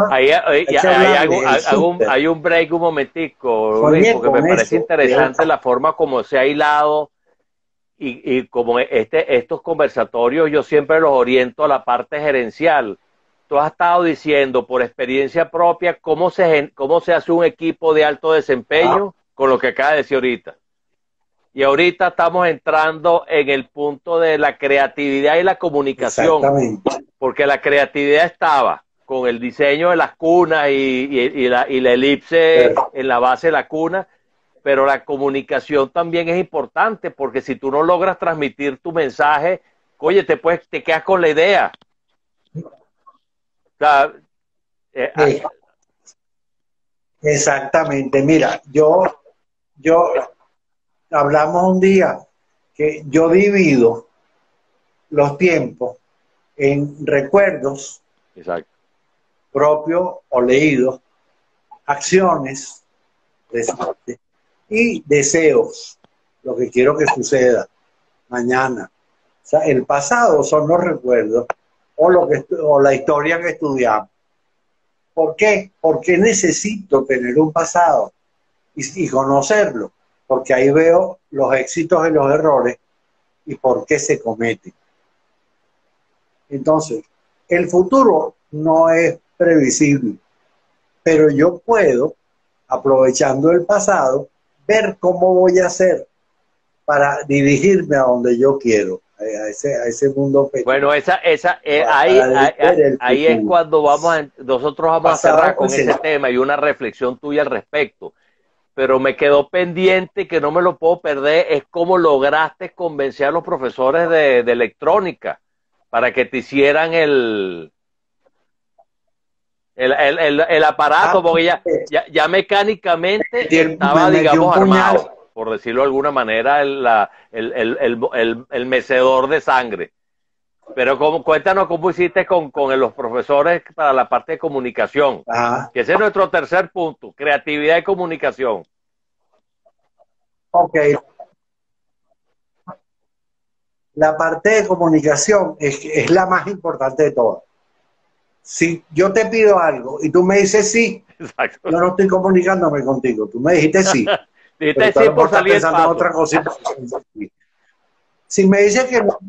S1: Hay un break un momentico, Luis, porque me parece interesante la forma como se ha hilado y como estos conversatorios yo siempre los oriento a la parte gerencial. Tú has estado diciendo por experiencia propia cómo se hace un equipo de alto desempeño con lo que acaba de decir ahorita. Y ahorita estamos entrando en el punto de la creatividad y la comunicación.
S2: Exactamente.
S1: Porque la creatividad estaba con el diseño de las cunas y la elipse en la base de la cuna, pero la comunicación también es importante porque si tú no logras transmitir tu mensaje, oye, te quedas con la idea. O sea,
S2: exactamente. Mira, yo hablamos un día que yo divido los tiempos en recuerdos propios o leídos, acciones y deseos, lo que quiero que suceda mañana. O sea, el pasado son los recuerdos, o la historia que estudiamos. ¿Por qué? Porque necesito tener un pasado y conocerlo, porque ahí veo los éxitos y los errores y por qué se cometen. Entonces, el futuro no es previsible, pero yo puedo, aprovechando el pasado, ver cómo voy a hacer para dirigirme a donde yo quiero, a ese mundo pequeño.
S1: Bueno, ahí es cuando nosotros vamos a cerrar con ese tema y una reflexión tuya al respecto. Pero me quedó pendiente, que no me lo puedo perder, es cómo lograste convencer a los profesores de electrónica para que te hicieran el aparato, porque ya mecánicamente estaba, digamos, armado, por decirlo de alguna manera, el mecedor de sangre. Pero cuéntanos cómo hiciste con los profesores para la parte de comunicación.
S2: Ajá.
S1: Que ese es nuestro tercer punto, creatividad y comunicación.
S2: Ok. La parte de comunicación es la más importante de todas. Si yo te pido algo y tú me dices sí, exacto, yo no estoy comunicándome contigo. Tú me dijiste sí.
S1: Dijiste sí por salir
S2: pensando en otra cosa. Si me dices que no.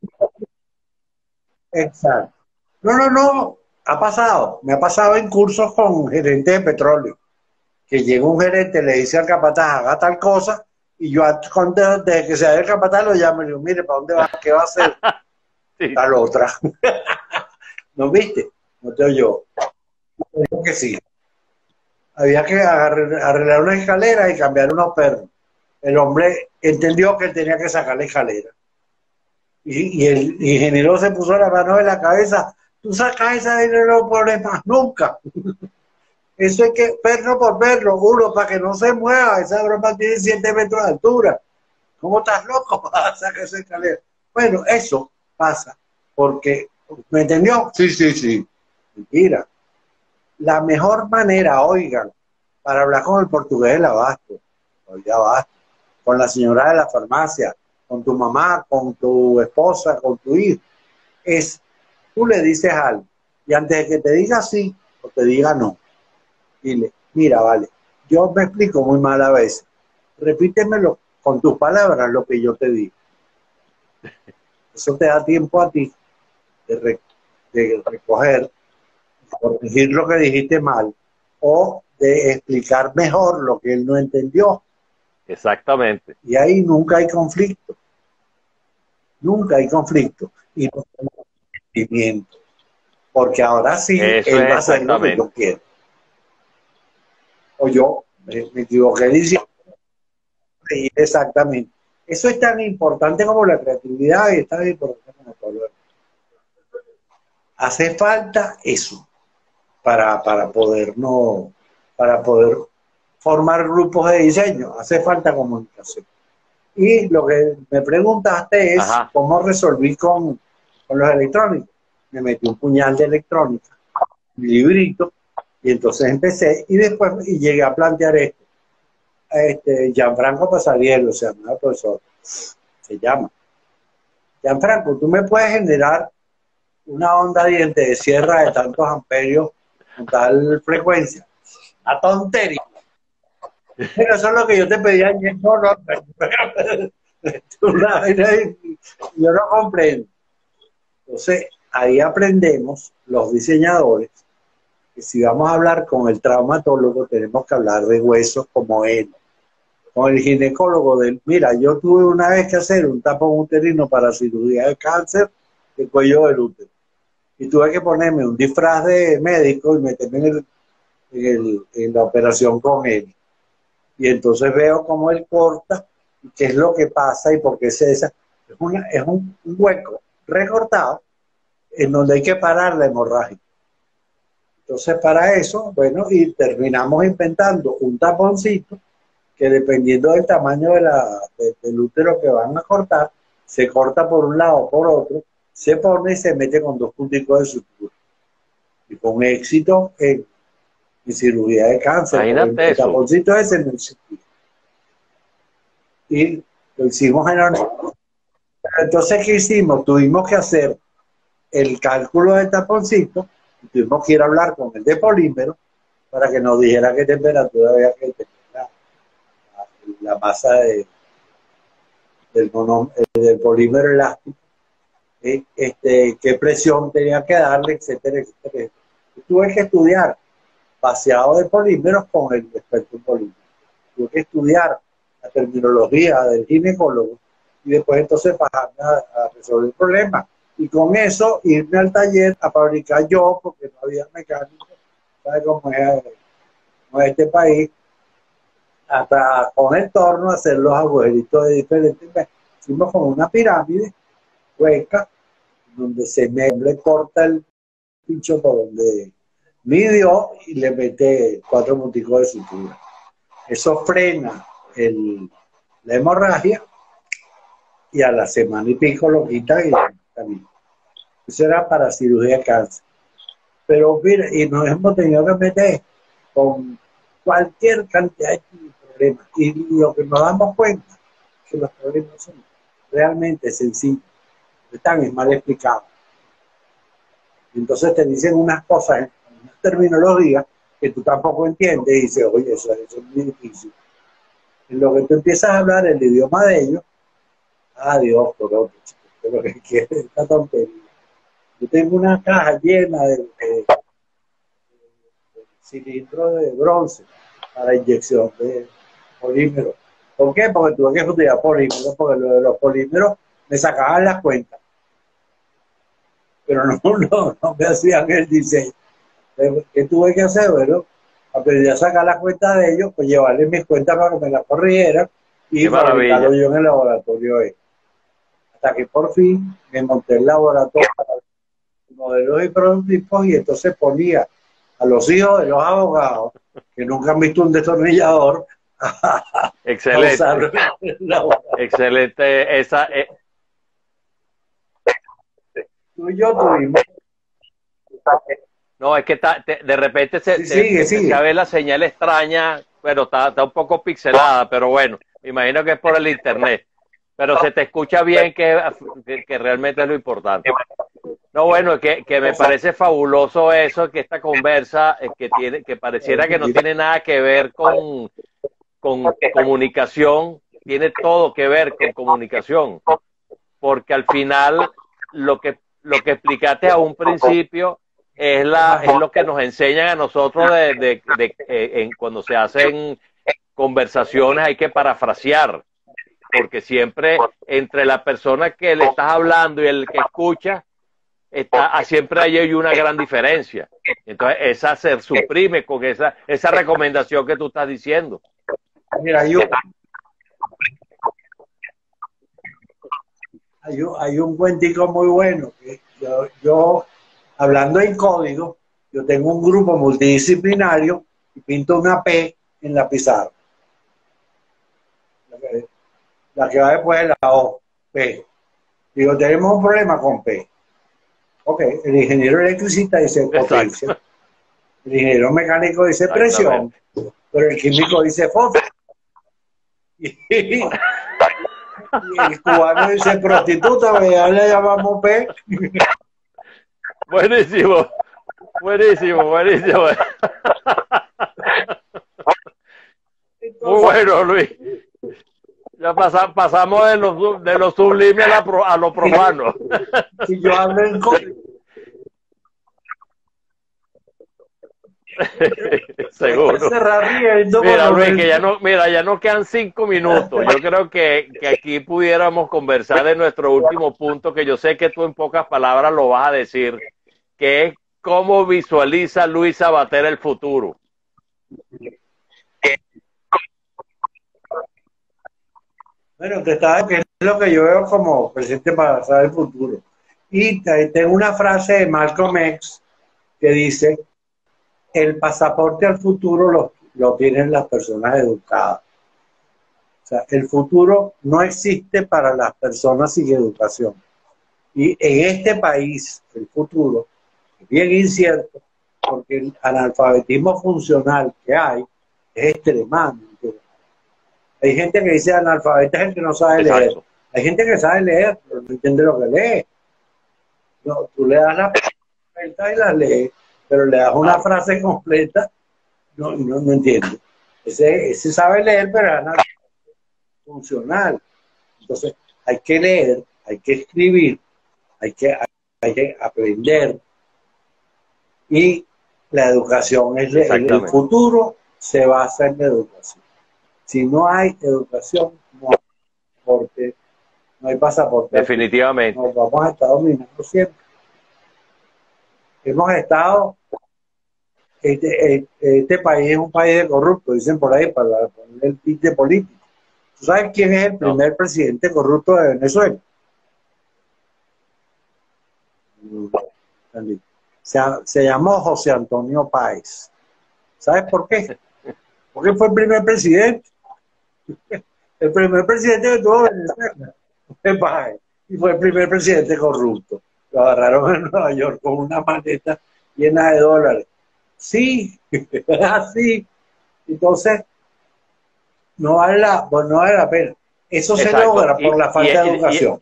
S2: Exacto. No. Ha pasado. Me ha pasado en cursos con gerentes de petróleo. Que llega un gerente, le dice al capataz, haga tal cosa, y yo antes de que se haga el capataz lo llamo y le digo, mire, ¿para dónde va? ¿Qué va a hacer? Sí. Tal otra. ¿No viste? No te oyó. Digo que sí. Había que arreglar una escalera y cambiar unos perros. El hombre entendió que él tenía que sacar la escalera. Y el ingeniero se puso la mano en la cabeza. Tú sacas esa y no lo pones más nunca. Eso es que perro por perro, uno para que no se mueva. Esa broma tiene 7 metros de altura. ¿Cómo estás loco? Saca esa escalera. Bueno, eso pasa porque, ¿me entendió? Sí. Mentira. La mejor manera, oigan, para hablar con el portugués del abasto, con la señora de la farmacia, con tu mamá, con tu esposa, con tu hijo, es, tú le dices algo, y antes de que te diga sí o te diga no, dile, mira, vale, yo me explico muy mal a veces, repítemelo con tus palabras lo que yo te digo. Eso te da tiempo a ti de recoger, de corregir lo que dijiste mal, o de explicar mejor lo que él no entendió.
S1: Exactamente.
S2: Y ahí nunca hay conflicto. Nunca hay conflicto. Y no hay sentimiento. Porque ahora sí,
S1: eso
S2: él va a hacer lo que yo quiero. O yo me equivoqué diciendo. Exactamente. Eso es tan importante como la creatividad y es tan importante como todo lo demás. Hace falta eso para poder formar grupos de diseño. Hace falta comunicación. Y lo que me preguntaste es cómo resolví con los electrónicos. Me metí un puñal de electrónica, un librito, y entonces empecé y después llegué a plantear esto. Gianfranco Pasariello, se llama el profesor, se llama. Gianfranco, tú me puedes generar una onda diente de sierra de tantos amperios con tal frecuencia. A tontería. Pero eso es lo que yo te pedía ayer. Yo no comprendo. Entonces, ahí aprendemos los diseñadores que si vamos a hablar con el traumatólogo tenemos que hablar de huesos como él. Con el ginecólogo mira, yo tuve una vez que hacer un tapón uterino para cirugía de cáncer de cuello del útero. Y tuve que ponerme un disfraz de médico y meterme en la operación con él. Y entonces veo cómo él corta, qué es lo que pasa y por qué es un hueco recortado en donde hay que parar la hemorragia. Entonces para eso, bueno, y terminamos inventando un taponcito que dependiendo del tamaño del útero que van a cortar, se corta por un lado o por otro, se pone y se mete con 2 punticos de sutura. Y con éxito en cirugía de cáncer. El taponcito ese no existía. Y lo hicimos en honor. Entonces, ¿qué hicimos? Tuvimos que hacer el cálculo del taponcito y tuvimos que ir a hablar con el de polímero para que nos dijera qué temperatura había que tener la masa del polímero elástico, qué presión tenía que darle, etcétera, etcétera. Tuve que estudiar vaciado de polímeros con el experto en polímeros. Tuve que estudiar la terminología del ginecólogo y después entonces bajarme a resolver el problema. Y con eso irme al taller a fabricar yo, porque no había mecánico, ¿sabes cómo es este país? Hasta con el torno hacer los agujeritos de diferentes. Hicimos como una pirámide hueca, donde se me le corta el pincho por donde midió y le mete 4 punticos de sutura. Eso frena la hemorragia y a la semana y pico lo quita y también. Eso era para cirugía de cáncer. Pero mira, y nos hemos tenido que meter con cualquier cantidad de problemas. Y lo que nos damos cuenta es que los problemas son realmente sencillos, están mal explicados. Entonces te dicen unas cosas en una terminología que tú tampoco entiendes y dices, oye, eso es muy difícil. En lo que tú empiezas a hablar el idioma de ellos, Dios, por otro, pero que quiere esta tontería. Yo tengo una caja llena de cilindros de bronce para inyección de polímeros. ¿Por qué? Porque tuve que estudiar polímeros, porque lo de los polímeros me sacaban las cuentas, pero no me hacían el diseño. ¿Qué tuve que hacer? Bueno, aprendí a sacar las cuentas de ellos, pues llevarles mis cuentas para que me las corrigieran y fabricarlo yo en el laboratorio. Hasta que por fin me monté el laboratorio para modelos y prototipos y entonces ponía a los hijos de los abogados que nunca han visto un destornillador.
S1: Excelente. Excelente.
S2: Tú y yo tuvimos.
S1: No, es que de repente se ve la señal extraña, pero está un poco pixelada, pero bueno, me imagino que es por el internet. Pero se te escucha bien, que realmente es lo importante. No, bueno, que me parece fabuloso eso, que esta conversa, que pareciera que no tiene nada que ver con comunicación, tiene todo que ver con comunicación, porque al final lo que explicaste a un principio es lo que nos enseñan a nosotros cuando se hacen conversaciones, hay que parafrasear, porque siempre entre la persona que le estás hablando y el que escucha, siempre hay una gran diferencia. Entonces esa se suprime con esa recomendación que tú estás diciendo.
S2: Mira, hay un cuentico muy bueno que yo hablando en código, yo tengo un grupo multidisciplinario y pinto una P en la pizarra. La que va después de la O, P. Digo, tenemos un problema con P. Ok, el ingeniero electricista dice potencia. El ingeniero mecánico dice presión, pero el químico dice fósforo. Y el cubano dice prostituta, ya le llamamos P.
S1: Buenísimo, buenísimo, buenísimo. Muy bueno, Luis. Ya pasamos de lo sublime a lo profano.
S2: Si yo hablo en código.
S1: Seguro. Mira, Luis, que ya no quedan 5 minutos. Yo creo que aquí pudiéramos conversar de nuestro último punto, que yo sé que tú en pocas palabras lo vas a decir, que es cómo visualiza Luis Sabater el futuro.
S2: Bueno, te estaba que es lo que yo veo como presente para saber el futuro. Y tengo una frase de Malcolm X que dice: el pasaporte al futuro lo tienen las personas educadas. O sea, el futuro no existe para las personas sin educación. Y en este país, el futuro es bien incierto, porque el analfabetismo funcional que hay es extremadamente. Hay gente que dice analfabeta es el que no sabe leer. Hay gente que sabe leer, pero no entiende lo que lee. No, tú le das la completa y la lees, pero le das una frase completa, no entiendo. Ese sabe leer, pero es nada funcional. Entonces, hay que leer, hay que escribir, hay que aprender. Y la educación es el futuro, se basa en la educación. Si no hay educación, no hay pasaporte. No hay pasaporte.
S1: Definitivamente.
S2: Nos vamos a estar dominando siempre. Hemos estado, este país es un país de corrupto, dicen por ahí, para poner el tinte político. ¿Tú sabes quién es el primer presidente corrupto de Venezuela? Se llamó José Antonio Páez. ¿Sabes por qué? Porque fue el primer presidente. El primer presidente que tuvo Venezuela fue Páez. Y fue el primer presidente corrupto. Lo agarraron en Nueva York con una maleta llena de dólares. Sí, así. Entonces, no vale la pena. Eso se logra por la falta de educación.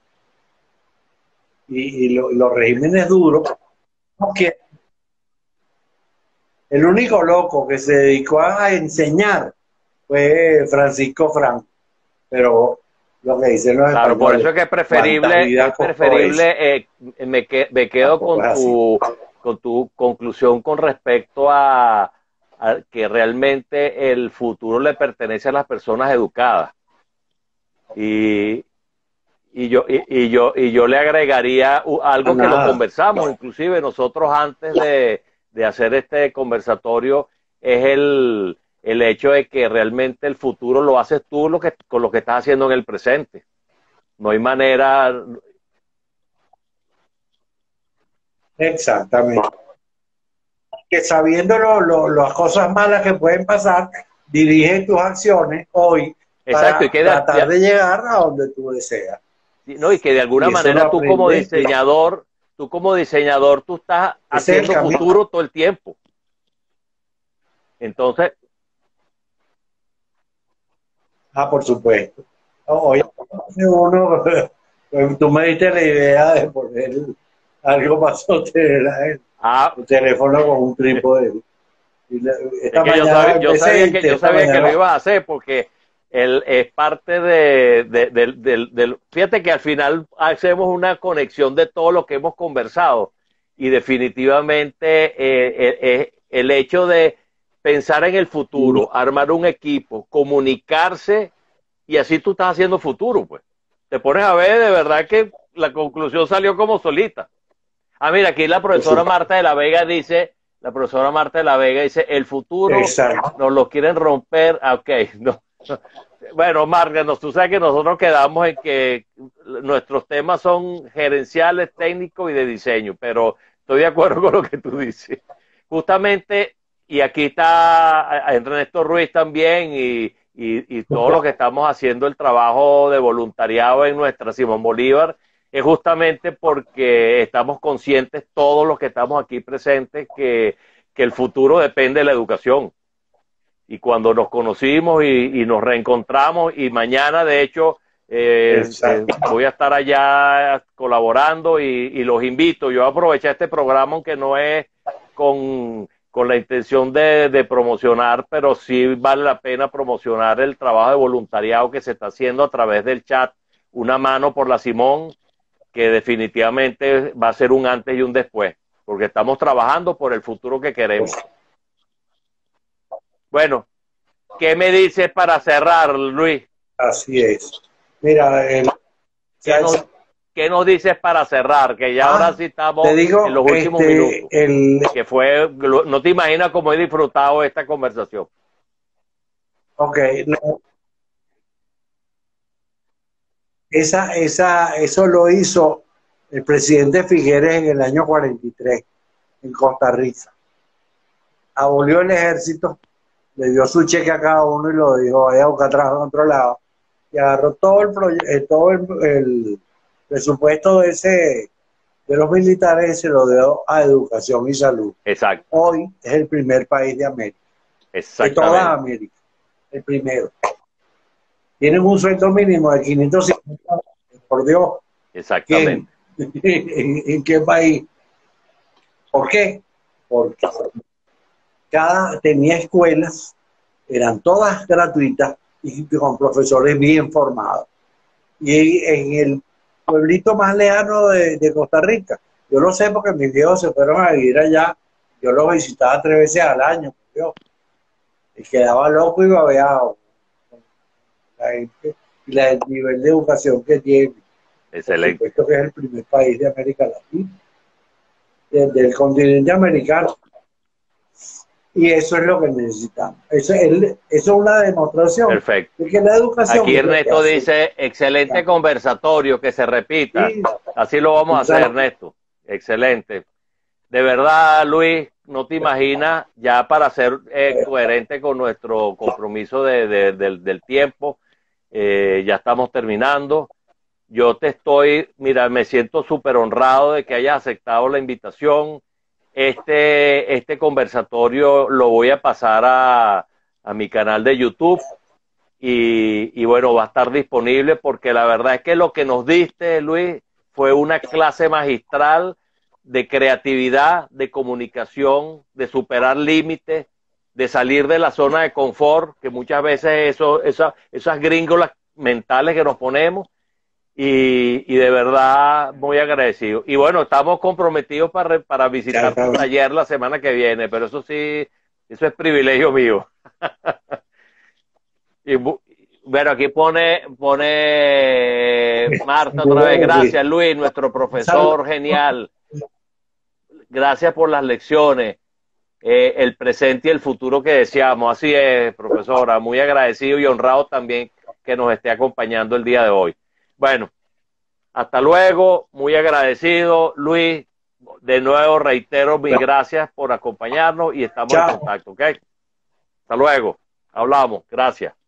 S2: Y los regímenes duros, porque el único loco que se dedicó a enseñar fue Francisco Franco. Pero lo que dicen los
S1: españoles, por eso es que es preferible me quedo con tu conclusión con respecto a que realmente el futuro le pertenece a las personas educadas. Y yo le agregaría algo que lo conversamos, inclusive nosotros antes de hacer este conversatorio, es el hecho de que realmente el futuro lo haces tú con lo que estás haciendo en el presente. No hay manera.
S2: Exactamente. Que sabiendo las cosas malas que pueden pasar, dirige tus acciones hoy.
S1: Exacto,
S2: para tratar de llegar a donde tú deseas.
S1: No, y que de alguna manera tú como diseñador, tú estás haciendo futuro todo el tiempo. Entonces.
S2: Por supuesto. Hoy uno, tú me diste la idea de poner algo para sostener el teléfono con un trípode.
S1: Yo sabía que lo ibas a hacer porque es parte del... Fíjate que al final hacemos una conexión de todo lo que hemos conversado y definitivamente el hecho de pensar en el futuro, armar un equipo, comunicarse y así tú estás haciendo futuro, pues. Te pones a ver, de verdad que la conclusión salió como solita. Mira, aquí la profesora Marta de la Vega dice, el futuro nos lo quieren romper. Ok, no. Bueno, Marta, tú sabes que nosotros quedamos en que nuestros temas son gerenciales, técnicos y de diseño, pero estoy de acuerdo con lo que tú dices. Justamente, y aquí está Ernesto Ruiz también y todo lo que estamos haciendo, el trabajo de voluntariado en nuestra Simón Bolívar, es justamente porque estamos conscientes, todos los que estamos aquí presentes, que el futuro depende de la educación. Y cuando nos conocimos y nos reencontramos, y mañana, de hecho, voy a estar allá colaborando y los invito. Yo aproveché este programa, aunque no es con la intención de promocionar, pero sí vale la pena promocionar el trabajo de voluntariado que se está haciendo a través del chat, Una Mano por la Simón, que definitivamente va a ser un antes y un después, porque estamos trabajando por el futuro que queremos. Bueno, ¿qué me dices para cerrar, Luis?
S2: Así es. Mira,
S1: ¿qué nos dices para cerrar? Que ya ahora sí estamos en los últimos minutos. Que no te imaginas cómo he disfrutado esta conversación.
S2: Ok. Eso lo hizo el presidente Figueres en el año 43, en Costa Rica. Abolió el ejército, le dio su cheque a cada uno y lo dijo, vaya a buscar trabajo en otro lado. Y agarró todo el presupuesto de los militares y se lo dio a educación y salud.
S1: Exacto.
S2: Hoy es el primer país de América. De toda América. El primero. Tienen un sueldo mínimo de 550 por Dios.
S1: Exactamente.
S2: ¿En qué país? ¿Por qué? Porque tenía escuelas, eran todas gratuitas y con profesores bien formados. Y en el pueblito más lejano de Costa Rica, yo lo sé porque mis viejos se fueron a vivir allá, yo los visitaba 3 veces al año, yo, y quedaba loco y babeado la gente y el nivel de educación que tiene.
S1: Excelente.
S2: Por supuesto que es el primer país de América Latina, del continente americano. Y eso es lo que necesitamos. Eso es una demostración.
S1: Perfecto.
S2: De que la educación.
S1: Aquí Ernesto dice, excelente conversatorio, que se repita. Sí. Así lo vamos a hacer, Ernesto. Excelente. De verdad, Luis, no te imaginas, ya para ser coherente con nuestro compromiso del tiempo, ya estamos terminando. Yo mira, me siento súper honrado de que hayas aceptado la invitación. Este conversatorio lo voy a pasar a mi canal de YouTube y bueno, va a estar disponible porque la verdad es que lo que nos diste, Luis, fue una clase magistral de creatividad, de comunicación, de superar límites, de salir de la zona de confort, que muchas veces esas gringolas mentales que nos ponemos. Y de verdad muy agradecido. Y bueno, estamos comprometidos para visitar tu taller la semana que viene, pero eso sí, eso es privilegio mío. Y bueno, aquí pone Marta otra vez. Gracias, Luis, nuestro profesor genial. Gracias por las lecciones, el presente y el futuro que deseamos. Así es, profesora, muy agradecido y honrado también que nos esté acompañando el día de hoy. Bueno, hasta luego, muy agradecido, Luis. De nuevo reitero mis gracias por acompañarnos y estamos en contacto, ¿ok? Hasta luego, hablamos, gracias.